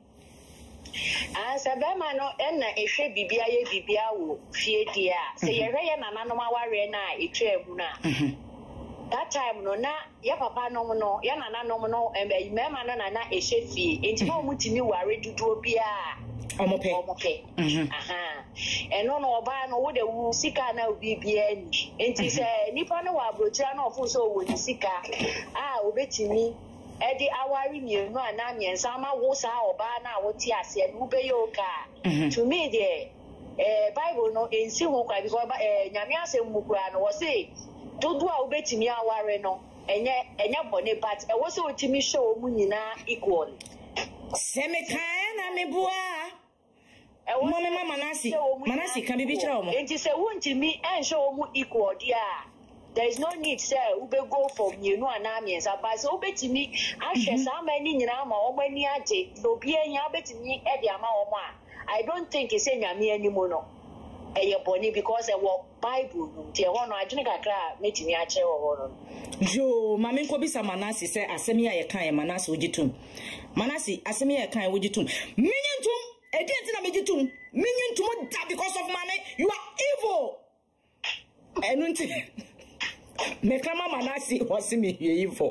Sabema no enna ehwe bibia ye bibia wo fie dia se ye hwe ye nananom aware na etwa emu na that time no na ya papa no no ya nana no no me ma no nana ehefie enti ma omutimi ware dudu bia omope aha eno no oba no wo de wu sika na obi bia ni enti se nipa no wa brochira na ofo so wo ni sika obetimi edi awari mienu ana miensa ma wo sa oba na wo ti ase no be yoka to me there Bible no ensi ho kwa because nyame asem mukura no wo say dodo a obetimi aware no enye bone but e wo say otimi show mu nyina equal semekan na mebua mama manasi kan bibi kira omo enti se wontimi en show mu equal dia there is no need say ube go for nyenu ana miensa but so obetimi ahwe sa mani nyina ma omani age obi enya obetimi e dia ma omo a I don't think it's any anymore. No, boni because Bible. The one I didn't get meeting ya chair or Joe, Mammy Kobisa Manasi said, Asemia a kind Manasi Ujitum. Manasi, Asemia a kind Ujitum. Minion to against a Mijitum. Minion to because of money. You are evil. And Mekama Manasi was me evil.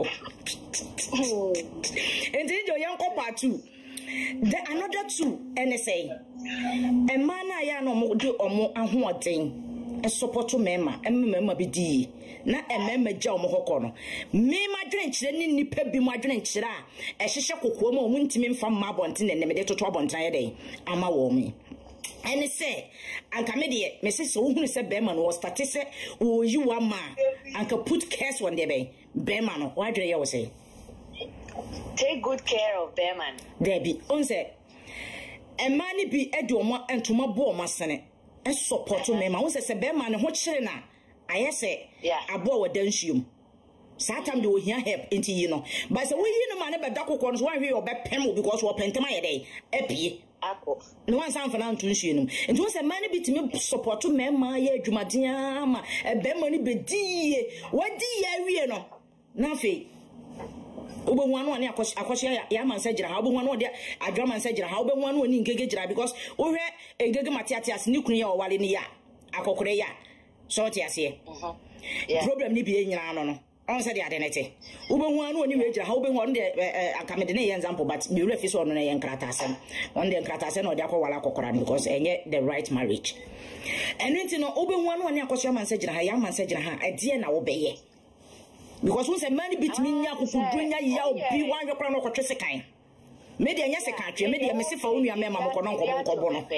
And then your young copper too. The another two NSA. A man I no more do or more and what thing. A support to memma, and memma be dee. Not a member Joe Mohocono. Me my drink, then in the be my drink, shira. A shisha kuomo went to me from Mabontin and the trouble on Friday. I'm a woman. And it say, and comedian, Mrs. Who said Beman was statistic, or you are ma, and could put cares one day. Beman, why do you say? Take good care of Beman. Debbie, unse. A money be Edoma and to my boy, my son. A support to me, I was a Beman, what children I say, a boy, don't you? Satam do hear help into you know. But the way you know, man, about Dako Corns, why we obey Pemo because we're plenty my day. Epi. No one sound for now to you. And once a man be to me support to me, my Jumadiama, a Bemoni be D. What D. No, nothing. Obe one akwashia yaman sejira ha obe one dia adwaman sejira ha obe one ni ngegejira because ohwe engege matiatias ni kunu ya owale ni ya akokore ya so ti ase problem ni bi enyina no on se dia de nete obe one ni wejira ha obe one de akamede ne example but be refi so no na yenkrata asem on de enkrata asem no de akwala akokora because enye the right marriage enu no obe one ni akwashia man sejira ha yaman sejira ha ade na wo beye because once a man beat me nya kukudunya ya obi wan yopra no kotwe sekan media nya sekan twe media me se fa onu amema mo kono nkobo no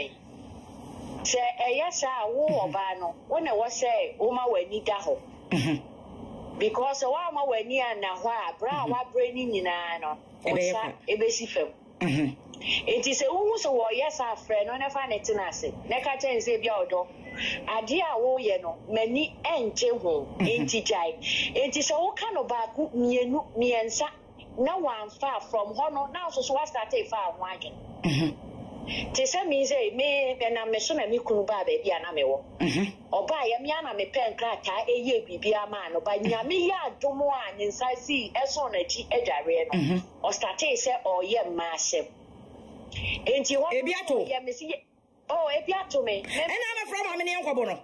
se eyesa wo oba no wona wo say wo ma wani da ho because wa ma wani ana ho a bra wa brani nyina no osa ebesi fam enti se wo so wo yesa afre no na fa netinase ne ka chen se bia odo ade a wo ye no mani enje ho enti jai enti so wo ka no ba ku mienu miensa na wan far from hono now so what start e far ho agen te se mi say me na me so na mi kunu ba ba bia na me wo oba ye mi ana me pen krata eye bibia ma no ba nyame ya adomo a nyensa si eso na chi edware no o start e se o ye ma asem enti wo ebiato ye me si ebiato me and I'm from amene nkobo no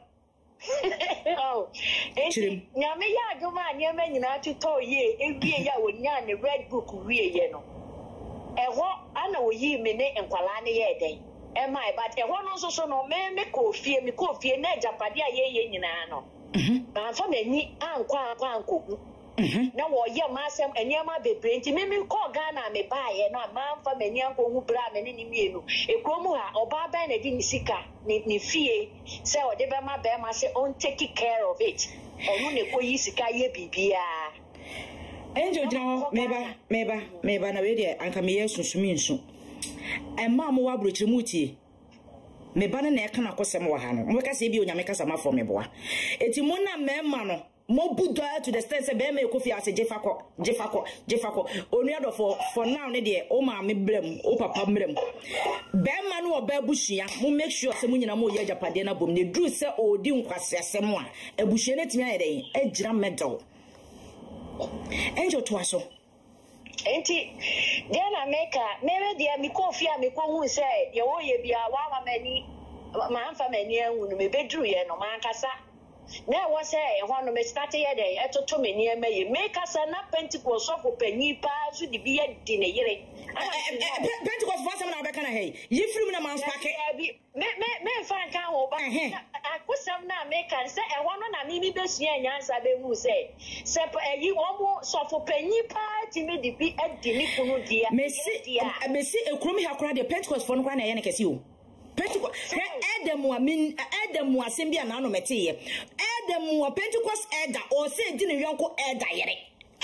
enti nyame ya adomo a nyame nyina tuto ye ewie ya wonya ne red book wie ye no eho ana oyi me ne enkwala ne ye den my but eho no so no me kofie na japade a ye nyina no na fa mani ankwa ankogu na wo ye masem eniama bebre nti me ko Ghana me baaye no ma fa mani ankogu bra me ni mienu ekromu ha oba ba na di ni sika ni fie se o de be ma be ma se on take care of it onu ne ko yi sika ye bibia Enjo jao meba na we de anka me yesusumi nsu emma mo wa brochiri mutie meba na e kana kosem wa ha no mo ka se bi onyame kasa ma for me boa eti mo na mema no mo buda to the sense be me kofi ase jefako onuado for now ne de o ma me blem o papa mrem be ma no oba bushia mo make sure se mo nyina mo ye japade na bom ne dru se odi nkwase asem a abushia na timi ayede agira medal Enjo twaso enti dia na meka mewe dia mi kofi a mi ko hu se ye wo ye bia wa ma mani ma amfa mani anwu no me bedru ye no ma nkasa na was say one me start here dey etoto me near me make us na Pentecost of penny pa so di bi di ne yere Pentecost for some na be kana hey yi free na man spark me fan kan ho ba akusam na me kan say e wono na mi be sua nyansa be mu say se yi omo so for penny pa ti me di bi di ni kunu dia me si ekromi hakora de Pentecost for no kwa na ye ne kesi o Pentecost Adam assembly na no mete Adam Pentecost elder or say di ne yonko elder yere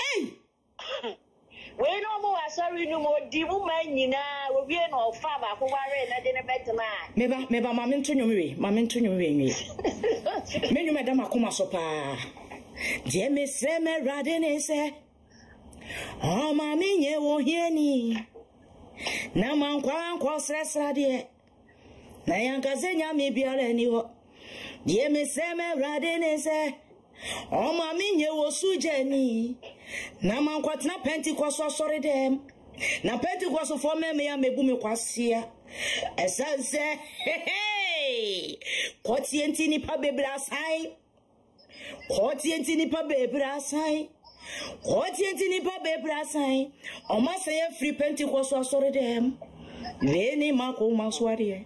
we no mo asori no mo di mu man nyina obi no fa ba ko ware na de ne betema meba ma mento nwumwe nwe menyu medam akoma so pa je me se me rade ne se o ma mi nye wo hieni na mankwa sresra de na yankaze nya me biara ni ho je me se me rade ne se o ma mi nye wo sujeni na mankwatna Pentecost sorry dem na Pentecost for me ya mebu me kwasia esanse hey kotienti ni pa bebra sai o ma say free Pentecost sorry dem veni makoma swari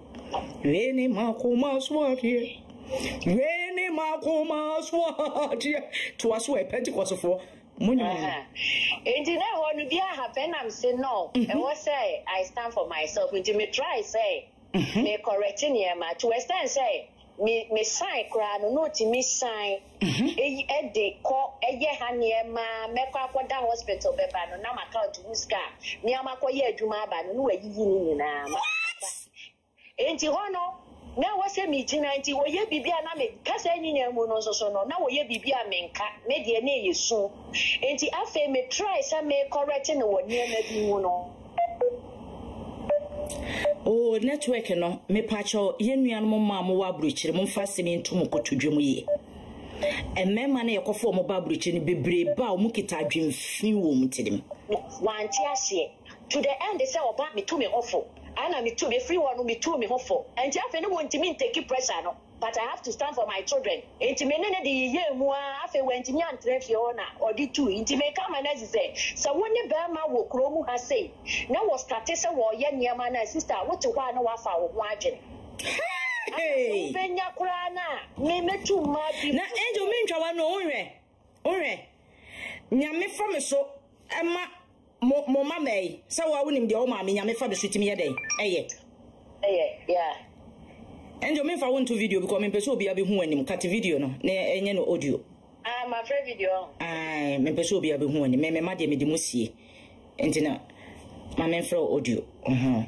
to us where Pentecost for Inti na ho no bia happen am say no and what say I stand for myself inti me try say me correcting here ma to extend say me sign kra no ti me sign e de ko eye ha ne ma me kwa kwada hospital be ba no na ma account muska me amakoye adwuma ba no wayiyi ni nyina ma inti ho no na wase mi jina nti wo ye bibia na me kasa nyinya mu no so no na wo ye bibia me nka me de na yesu nti afa me try sa me correct no wo ne na bi mu no oh network no me pacho ye nuan mo ma mo wa bruchire mo fa semi ntum kotodwem ye emema na yekofo mo ba bruchire ni bebre ba o mu kita adwemfi wo mu tidim wanti ase to the end say oba me to me ofo ana me to me free one me to me hofo and afa no want me take pressure no but I have to stand for my children enti me ne de ye mu afa want me antre fie ona odi tu enti me come na say so woni be ma wo kro mu ha say na wo start say wo ye niam na sister wo te kwa na wa fa wo ho adwene hey benya kura na me metu ma bi na enjo me ntwa wa no onhwe nyame from so ema mo mama yi se wa wonim de o ma me nyame fa be so timi ye den yeah enjo me fa won to video because me pese obi abehu anim cut video no na enye no audio my friend video me pese obi abehu anim me ma de me de musie entina ma me fra audio enu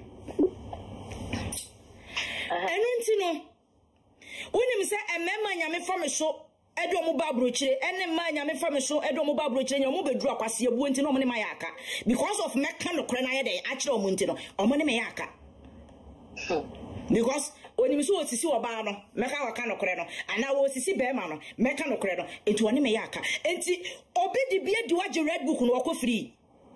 ntino wonim se emema nyame fa me so edo mo ba brochire ene ma nyame fa me so edo mo ba brochire nya mo beduru akwase ebu ntino mo ne ma yaka because of meka no kore na ye dey akire o mo ntino o mo ne me yaka because onim so osisi oba no meka waka no kore no ana wo osisi be ma no meka no kore no enti woni me yaka enti obi di bia di waje red book no wako free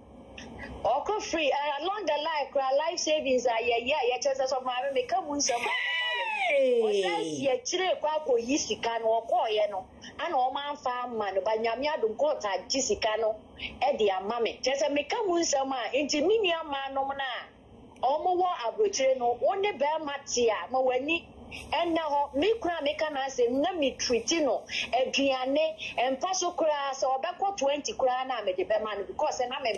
along the life savings ye chances of my make come un some ye chire kwa ko yisika no okoye no ana o man fa ma no banyame adum ko ta jisika no e de amame chese make come un some enti minia ma no na omo wo abrochire no woni be matia ma wani enna ho mi kura me kana se na mi treat no aduane empa so kura so obekọ 20 kura na me de be ma no because na me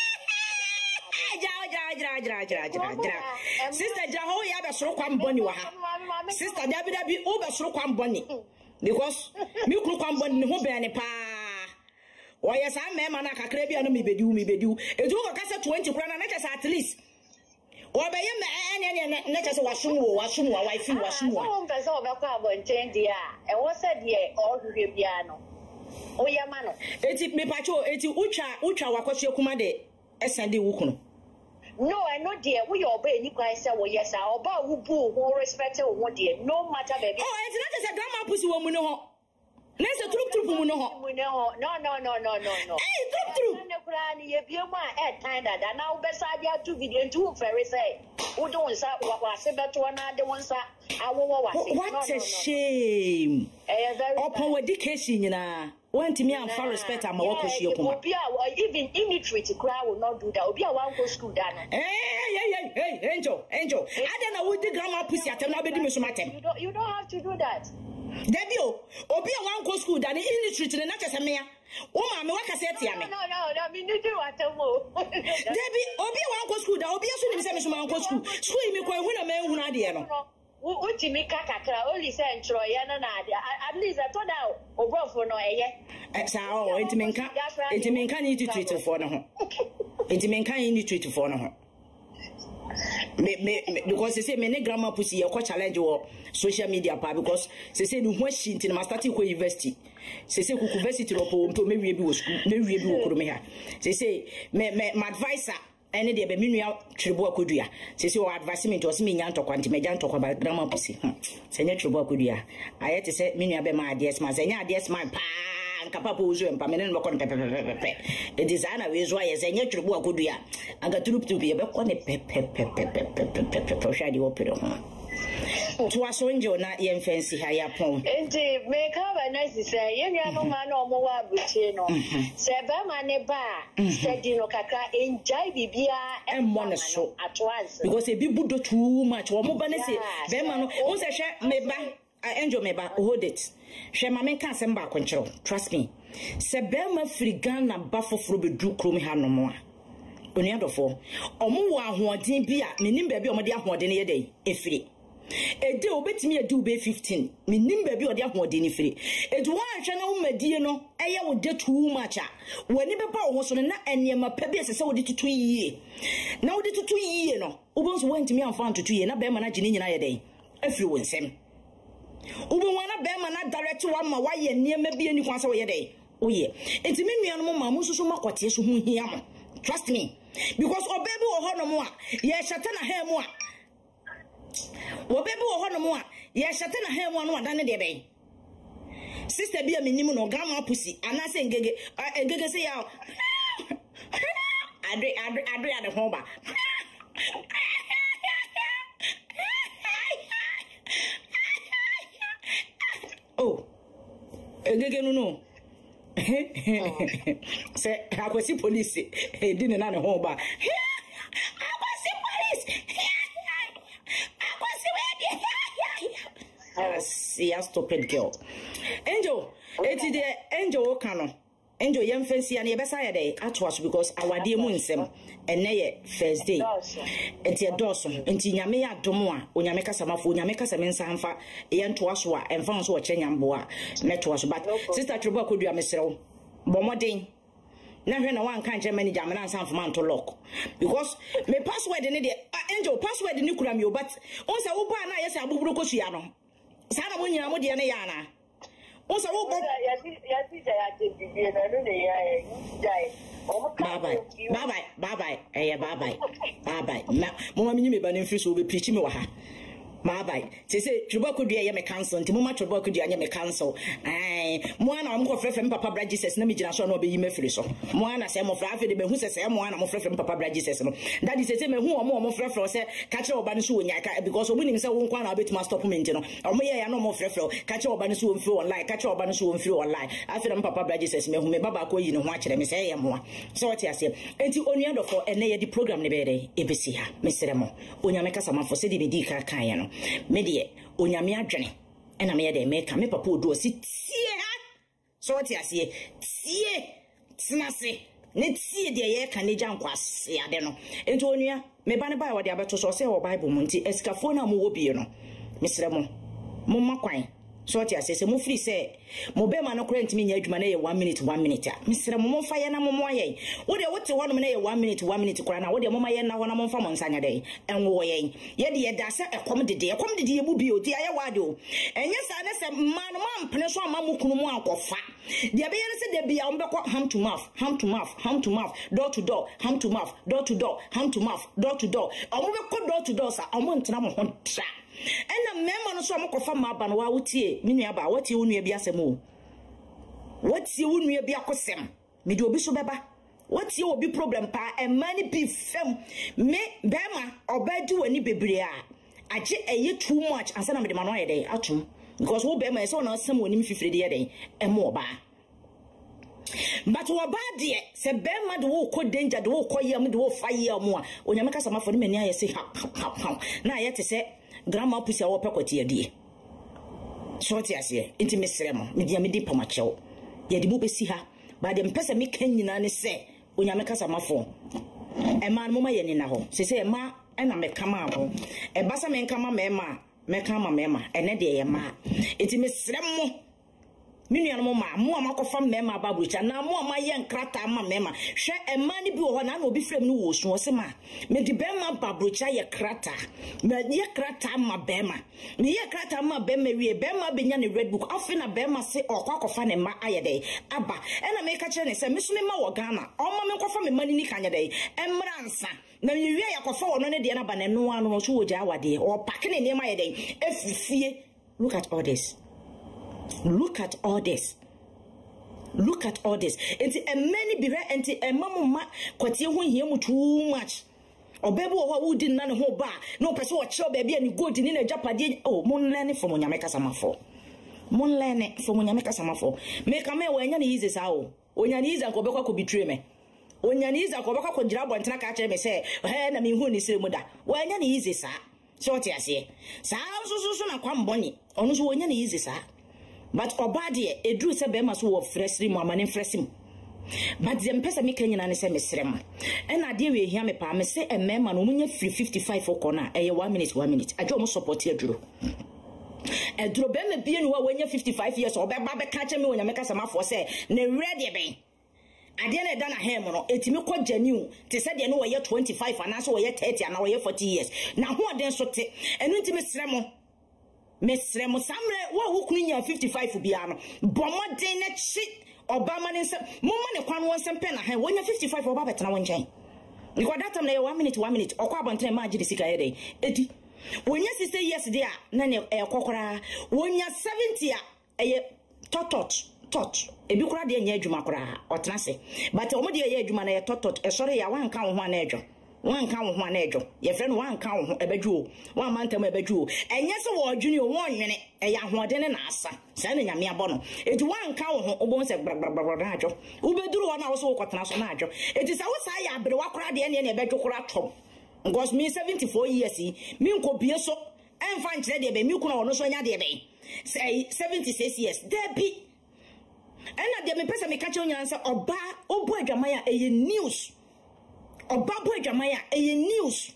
ja sister jaho ya be soro kwam boni wa ha sister dabi o be soro kwam boni because mi kuru kwam boni ne ho be ne pa o ya sa me ma na kakra bia no mi bediu eju ko kasa 20 kura na kasa at least o be ye me na kasa wasum wa wifi wasum wa o be so obekọ abonten dia e wo se dia o hwe bia no o ya ma no eti me pacho eti ucha wakọchi ekuma de esande wukuno no I know dear we oba any kwai say wo yes oba wo bu wo respect wo dear no matter baby oh eti na say grandma pussy wo mu no ho Nese trup mu no ho. No. Hey, trup. Na kura ni ye bia mu a time da na wo besa dia to video ntu fere say. Wo don sa wa se beto na de won sa awo wa se. What a shame. Upon education nyina. Want me and for respect am work she okuma. Even illiterate crowd will not do that. Obi a wan go school da no. Hey, Angel. I don't know what the grammar pussy atem na be di me so matem. You don't have to do that. Debio, Obi a wan go school da illiterate na chese me ya. O ma me waka se tia me. No, me need to atemo. Debi, Obi a wan go school da, Obi a so ni se me so wan go school. School me ko ehuna me ehuna de no. Uti mi kakakra only say ntro ye na at least I told her obrofo no eye. Sa o entimenka ni to treat for no ho. Entimenka ni treat for no ho. Me because they say me ne grammar pussy ye ko challenge wo social media pa because they say no ho shi nti na start ko university. They say ku university ro po me wie bi wo school, me wie bi wo kuro me ha. They say me advisor ene de be menua twirebo akodua sese o advice me to se me nya ntokwa nti meja ntokwa ba grammar pussy se nya twirebo akodua ayete se menua be ma ades ma se nya ades ma pa nkapa po uzo empa mene no ko pepe e designer we zo aye se nya twirebo akodua anga turup be ko ne pepe shadi opero to aso nje na ye mfansi ha ya pon enti me ka ba na si say ye nua no ma na omo wa abuche no se ba ma ne ba se di no kaka enjoy bibia emmo ne so at once because e bi budo too much omo ba ne se be ma no won se hwe me ba enjoy me ba hold it hwe ma me kan se mba konchero trust me se be ma frigan na ba foforo be du krom ha no mo a oni adofo omo wa ahoden bi a menim ba bi omo de ahoden ye dey efiri ede obetimi ade ube 15 menim ba bi ode ahoden ni firi edu wan hwe na umadie no eye wo de too much a wani be ba wo so na enema pa bi ese wo de tutu yie na wo de tutu yie no ubonso wantimi amfa tutu yie na be ma na gine nyina ye dey afiri wo nsem ubonwana be ma na direct wa ma wa ye niema bi ani kwanse wo ye dey oye enti me nua no mo ma mo susu makote so hu hia mo trust me because obebi wo ho no mo a ye hyata na ha mo a obebi wo ho no mo a ye hyata na ha mo no adane de be sister bi a menim no grandma pussy anase ngege say ya adre ade ho ba oh ngege no say akwasi police e di na ho ba akwasi police see a stupid girl angel eti de angel kano angel yem fancy and yebesa ye dey atwas because awade mu nsem enne ye Thursday enti edoso enti nyame ya domo a onyame kasamafo onyame kasame nsanfa ye ntoaso a emfa so okyanyambo a netoaso but sister Tribu akodua mesrew bomoden na hwe na wan kan je manager me na nsanfa man to lock because me password ni de angel password ni kura me but on say wo ba na ye say abuburu ko sua no sa na mo nyina mo de ne ya na on say wo ya ti ja ya te bi na no ne ya jai bye bye na mo ma me ba ne mfiri so be preach me wa ha bye say Tribu akodua ye me cancel nti mo ma Tribu akodua ye me cancel mo ana mo ko frefrem papa bra Jesus na me gina so na obeyi mafiri so mo ana say mo fra afi de be hu say mo ana mo frefrem papa bra Jesus no that is say me hu o mo frefrem say ka kire oba ne so wonya ka because obu nim say wo nkwa na obetima stop me nti no o mo ye ya no mo frefrem ka kire oba ne so wo mfiri online ka kire oba ne so wo mfiri online afi na papa bra Jesus me hu me baba ko yi ne ho a kire me say ye mo so what you say enti onuado for ene ye di program ne be dey ebesi ha mesere mo onyame kasa mafo se di be di ka kan ye no me de onyame adwene ena me de make me papa odu o si tie ha so what you say tie tinase ne tie de ye ka ne jankwase ade no enti onua me ba ne ba wo de abeto so se wo bible mu nti esikafo na mo wo bie no mesere mo makwan so what you say mo free say mo be ma no current me nya adwuma na ye 1 minute mesere mo fa ye na mo aye wo de wote wo no na ye 1 minute kora na wo de mo ma ye na ho na mo fa mo nsanya de enwo ye de ye da se ekom dede ye bu bi o ti aye wade o enye sa ne se ma no ma mpene so ama mo kunu mu akofa de be ye ne se de bia wo be ko hand to mouth door to door hand to mouth door to door hand to mouth door to door o mo be ko door to door sa o mo ntena mo ho tra ena mema no so amokofa ma ba no wa wotie minua ba wotie onua bi asem o What's you nua bi akosem me de obi so beba what's you obi problem pa e mani bi fem me bema obadu wani bebre a age eye too much ansa na me de ma no ayede atum because wo bema so na asem woni mfifire de yede e mo oba but oba de se bema de wo ko danger de wo ko yam de wo fire mu a onyame kasa mafo de mani aye se ha na aye te se grandma pusi a wo pekwati adie short ase inti mesrem me dia me di pamachew ye di mu besi ha ba de mpese me kan nyina ne se onyame kasa mafo e ma no ma ye ni na ho se se ma e na me kama ho e basa me nkama me kama ene de ye ma inti mesrem mo minu mo ma mo amakofa mema babucha na mo ma ye nkrata ma mema hwe emani bi wo na obi frem no wo su o se ma me di bema babucha ye krata me ye krata ma bema me ye krata ma bema wie bema benya ne red book afi na bema se okwakofa ne ma ayede aba ena me ka kire ne se me so me ma wo Ghana o ma me nkofa me mani ni kanya de emransa na me wie yakofa wo no ne de na ba ne no anu so wo ja awade o pak ne ne ma ayede efifie. Look at all this. Look at all this. Look at all this. Enti many be right enti mamma kwatie ho hia mu too much. Obebu wo wudi na ne ho ba no pese wo che baby ani gold ni na japade oh mon learn from onyame kasamafo. Mon learn from onyame kasamafo. Me ka me wo anya ne yize sa o. Onya ne yize ko bekwa ko betray me. Onya ne yize ko bekwa ko gira bontena ka kire me se he na me hu ni sire mu da. Wo anya ne yize sa. So what you say? Sa so na kwamboni. Onu so wonya ne yize sa. But obade edru se be ma so wo freshly mu amane freshim. But them pesa me kanyina ne se mesrem. And ade we hia me pa me se emema no munya free 55 okona eye 1 minute. Ajo mo support edru. Edru be me bie no wa wonya 55 years obeba be ka che me wonya me kasa mafo se ne ready be. Ade na da na hem no etimi ko janiu te se de no wo ye 25 ana so wo ye 30 ana wo ye 40 years. Na ho den so te. Enu ntimi srem mesremo samre wo hukunu nya 55 bia no bomoden na chi obama ne se momma ne kwano wonsem pe na han wonya 55 oba betena wonchen because that time na 1 minute okwa abonten ma agide sika yede edi wonya 60 years dia na ne ekokora wonya 70 a eye tot ebi kura de nya adwuma kura otena se but omo de ye adwuma na ye tot esore ya wan kan ho na edwo wan kan ho na edwo ye friend wan kan ho ebadwo wan mantam ebadwo enye se wo adwuni o won nwene e ya hoden na asa sa na nyame abo no eti wan kan ho obon se brabrabrabra na adwo ubeduru ho na wo so wo kotena so na adwo eti sa wo sa ya abere wakora de ne ebadwo kura tom because me 74 years me nkobie so emfa nkire de be me kuna wo no so nya de be say 76 years there be ena de me pesa me kache onyansa oba obo adwamaya eye news oba bo adwamaya eye news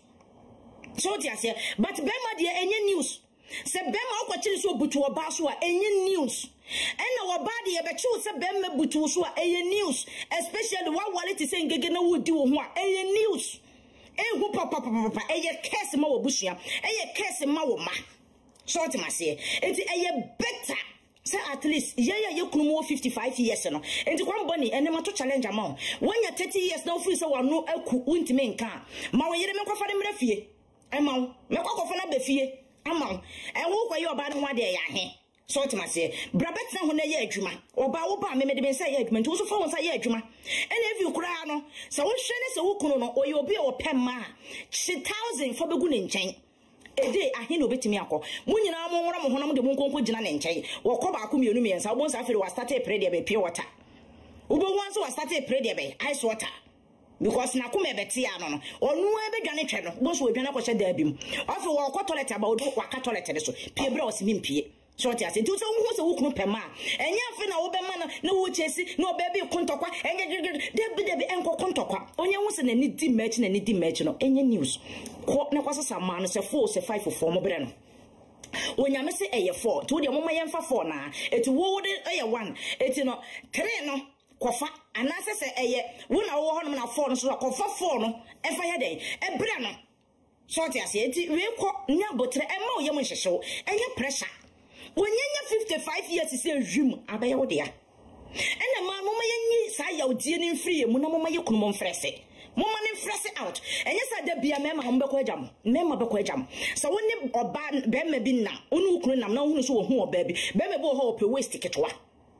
so ti ase but bema de enye news se bema okwachiri so butu oba so a enye news ena oba de ye bechi se bema butu so a eye news especially one quality say ngege na wodi wo ho a eye news ehu papa eye case ma wo busua eye case ma wo ma so ti mase enti eye better. Say at least ye kunumo 55 years no enti kwamboni enema to challenge amount when you 30 years now free say wanu aku untime nka ma wo yere me kwafa de mrafie ema me kwakofa na befie ama enwo kwaye oba ne ho ade ya he so otimase brabet na ho na ye adwuma oba wo ba me de say ye adwuma nti wo so fa won say ye adwuma ena evi kura no say wo hwene say wo kunu no oye obi o pemma 1000 for begu ne nchen ede ahe no betimi akọ munyina mo nwora mo honam de munkonko gina ne nchen wo kọ ba ko mienu miensa wo bonsa afere wa start a pray de be pure water wo bo wanso wa start a pray de be ice water because na ko me beti ano no onu e be dwane twe no bo so dwane ko hye da bim afi wo kọ toilet aba wo wa ka toilet de so pie bra o si mimpie so ti ase tu so wo so wo kunu pema enye afi na wo be ma na wo chesi na obabi kontokwa enye de enko kontokwa onye wo se na ni di match no enye news ko na kwasasa ma no se 4 se 5 for mo bre no onyame se eye 4 to de mo ma yemfa 4 na eti wo de eye 1 eti no 3 no kofa anase se eye wo na wo ho no na 4 no so kofa 4 no efa ya de e bre no so ti ase eti we ko nya botre e ma oyem nhyehew enye pressure wonyanya 55 years se hwim abaye wo de ya ena ma mo ma yenyi sa ya odie ne mfiri mu na mo ma ye kunu mo mfrese mama ne fresh out enye sa da bia mema ho beko agam mema beko agam so woni oba be ma bi na woni ukunu nam na hunu so wo hu oba bi be me bo ho pe waste ketwa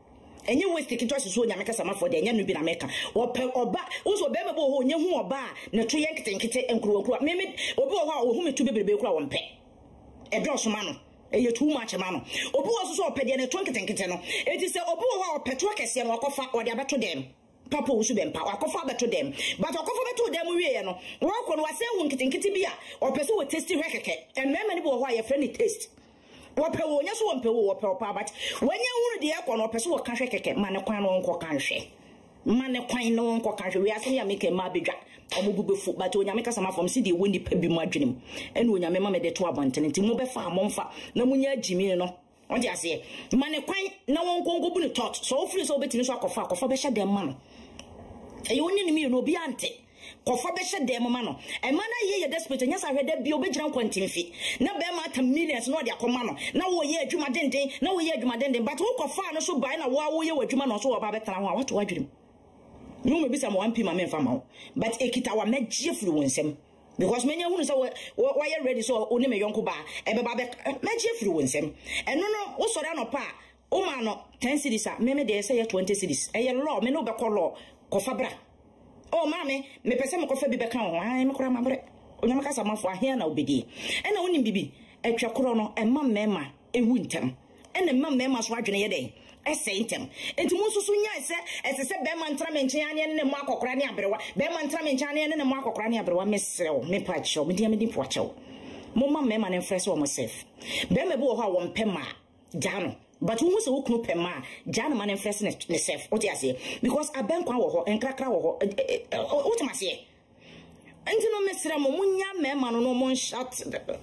enye waste kitwa so nya meka sama for de nya no bi na meka ope oba unso be mebo ho nya hu oba na to ye nkitenkite enkuro me obi wo ha wo hu metu bebrebe kura wo mpe edoso ma no eye too much ma no obi wo so ope de ne to nkitenkite no eti se obi wo ha ope to kese no akofa wo de abeto dem papa wo su bempa akofa abeto dem but akofa beto dem wie no wo ko no wase hu nkitenkite bi a ope so wo taste hwekeke emmema ne bo ho a ye friend taste wope wo nya so wompe wo wope opa but wanya hunu de ekọ no pese wo ka hwe keke mane kwan no nko ka hwe mane kwan no nko ka hwe wi ase ya meke ma bedwa omububefu but onya meka sama fom si de woni pa bi mu adwenem ene onya me ma me de to abontene nti mo be fa amomfa na munya agimi no onde ase mane kwan na won nko bu ne tot so ofiri so obetimi so akofa be hye dem ma no eyi woni ni mi no obi ante kofa be hye dem ma no e ma na ye desperate nya sa hwede bi obegyina kwantimfi na be ma atam millions no de akoma no na wo ye adwuma denden na wo ye adwuma denden but wo kofa no so bai na wo ye adwuma no so wo ba betara ho a wato wadwurim no me bisa mo 1p ma me mfa ma but ekita wa megye firi wonsem because menya hunu so wo ye ready so oni me yonko ba e be ba be megye firi wonsem eno no wo sori anopa o ma no 10 cities a me de say 20 cities e ye law me no be call law kofa bra oh mame me pese me kofa bi beka ho ai me kora mabre onyama kasa mafo ahia na obedi ena wonim bibi etwa koro no emma mema ewu ntem ena emma mema so adwene ye den ese ntem enti mo susu nya ese be ma ntra menche ane ne mo akokora ne abrewa be ma ntra menche ane ne mo akokora ne abrewa mesrew me pacho me dia me di poacho mo ma mema ne fresh wo mo safe be me bo ho a wo mpema jano but who so who pema jana man first ne self what you say because abenkwa wo ho enkrakra wo ho what ma say enti no mesra mo munya mema no mo shot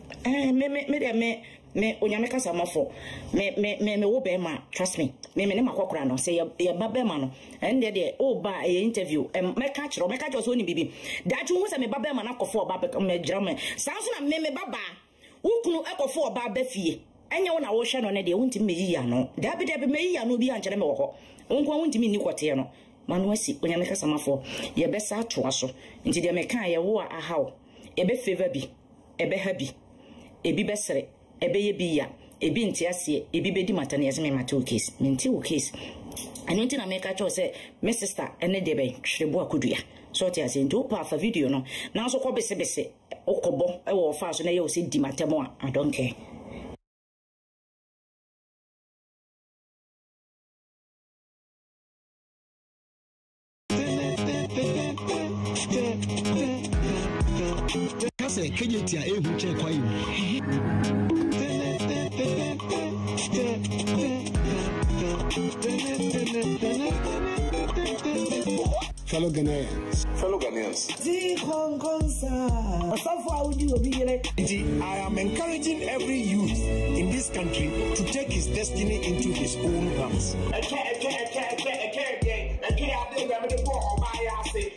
me onyame kasa mafo me wo be ma trust me me ne makokora no say ya babe ma no ende de o ba e interview meka kiro so ni bibi that who say me babe ma na kofo ba me jrame sanso na me baba ukunu ekofo ba ba fie enya wona wo hwe no ne de wonti me yiya no dabi me yiya no bi ankyere me wo ho wonko wonti me ni kote no manu asi onyame kasa mafo ye be sa to aso nti de me kan ye wo a hawo e be favor bi e be ha bi e bi be sere e be ye bi ya e bi nti ase e bi be di mata ne yeseme mata o case minti o case ani nti na me ka cho se me sister ene de be hwebo akodua so ti ase nti o pa fa video no na so ko bese okobo e wo fa so na ye o se di mata mo I don't care. Kase kejetia ehu che kwa yu. Fellow Ghanaians. I am encouraging every youth in this country to take his destiny into his own hands.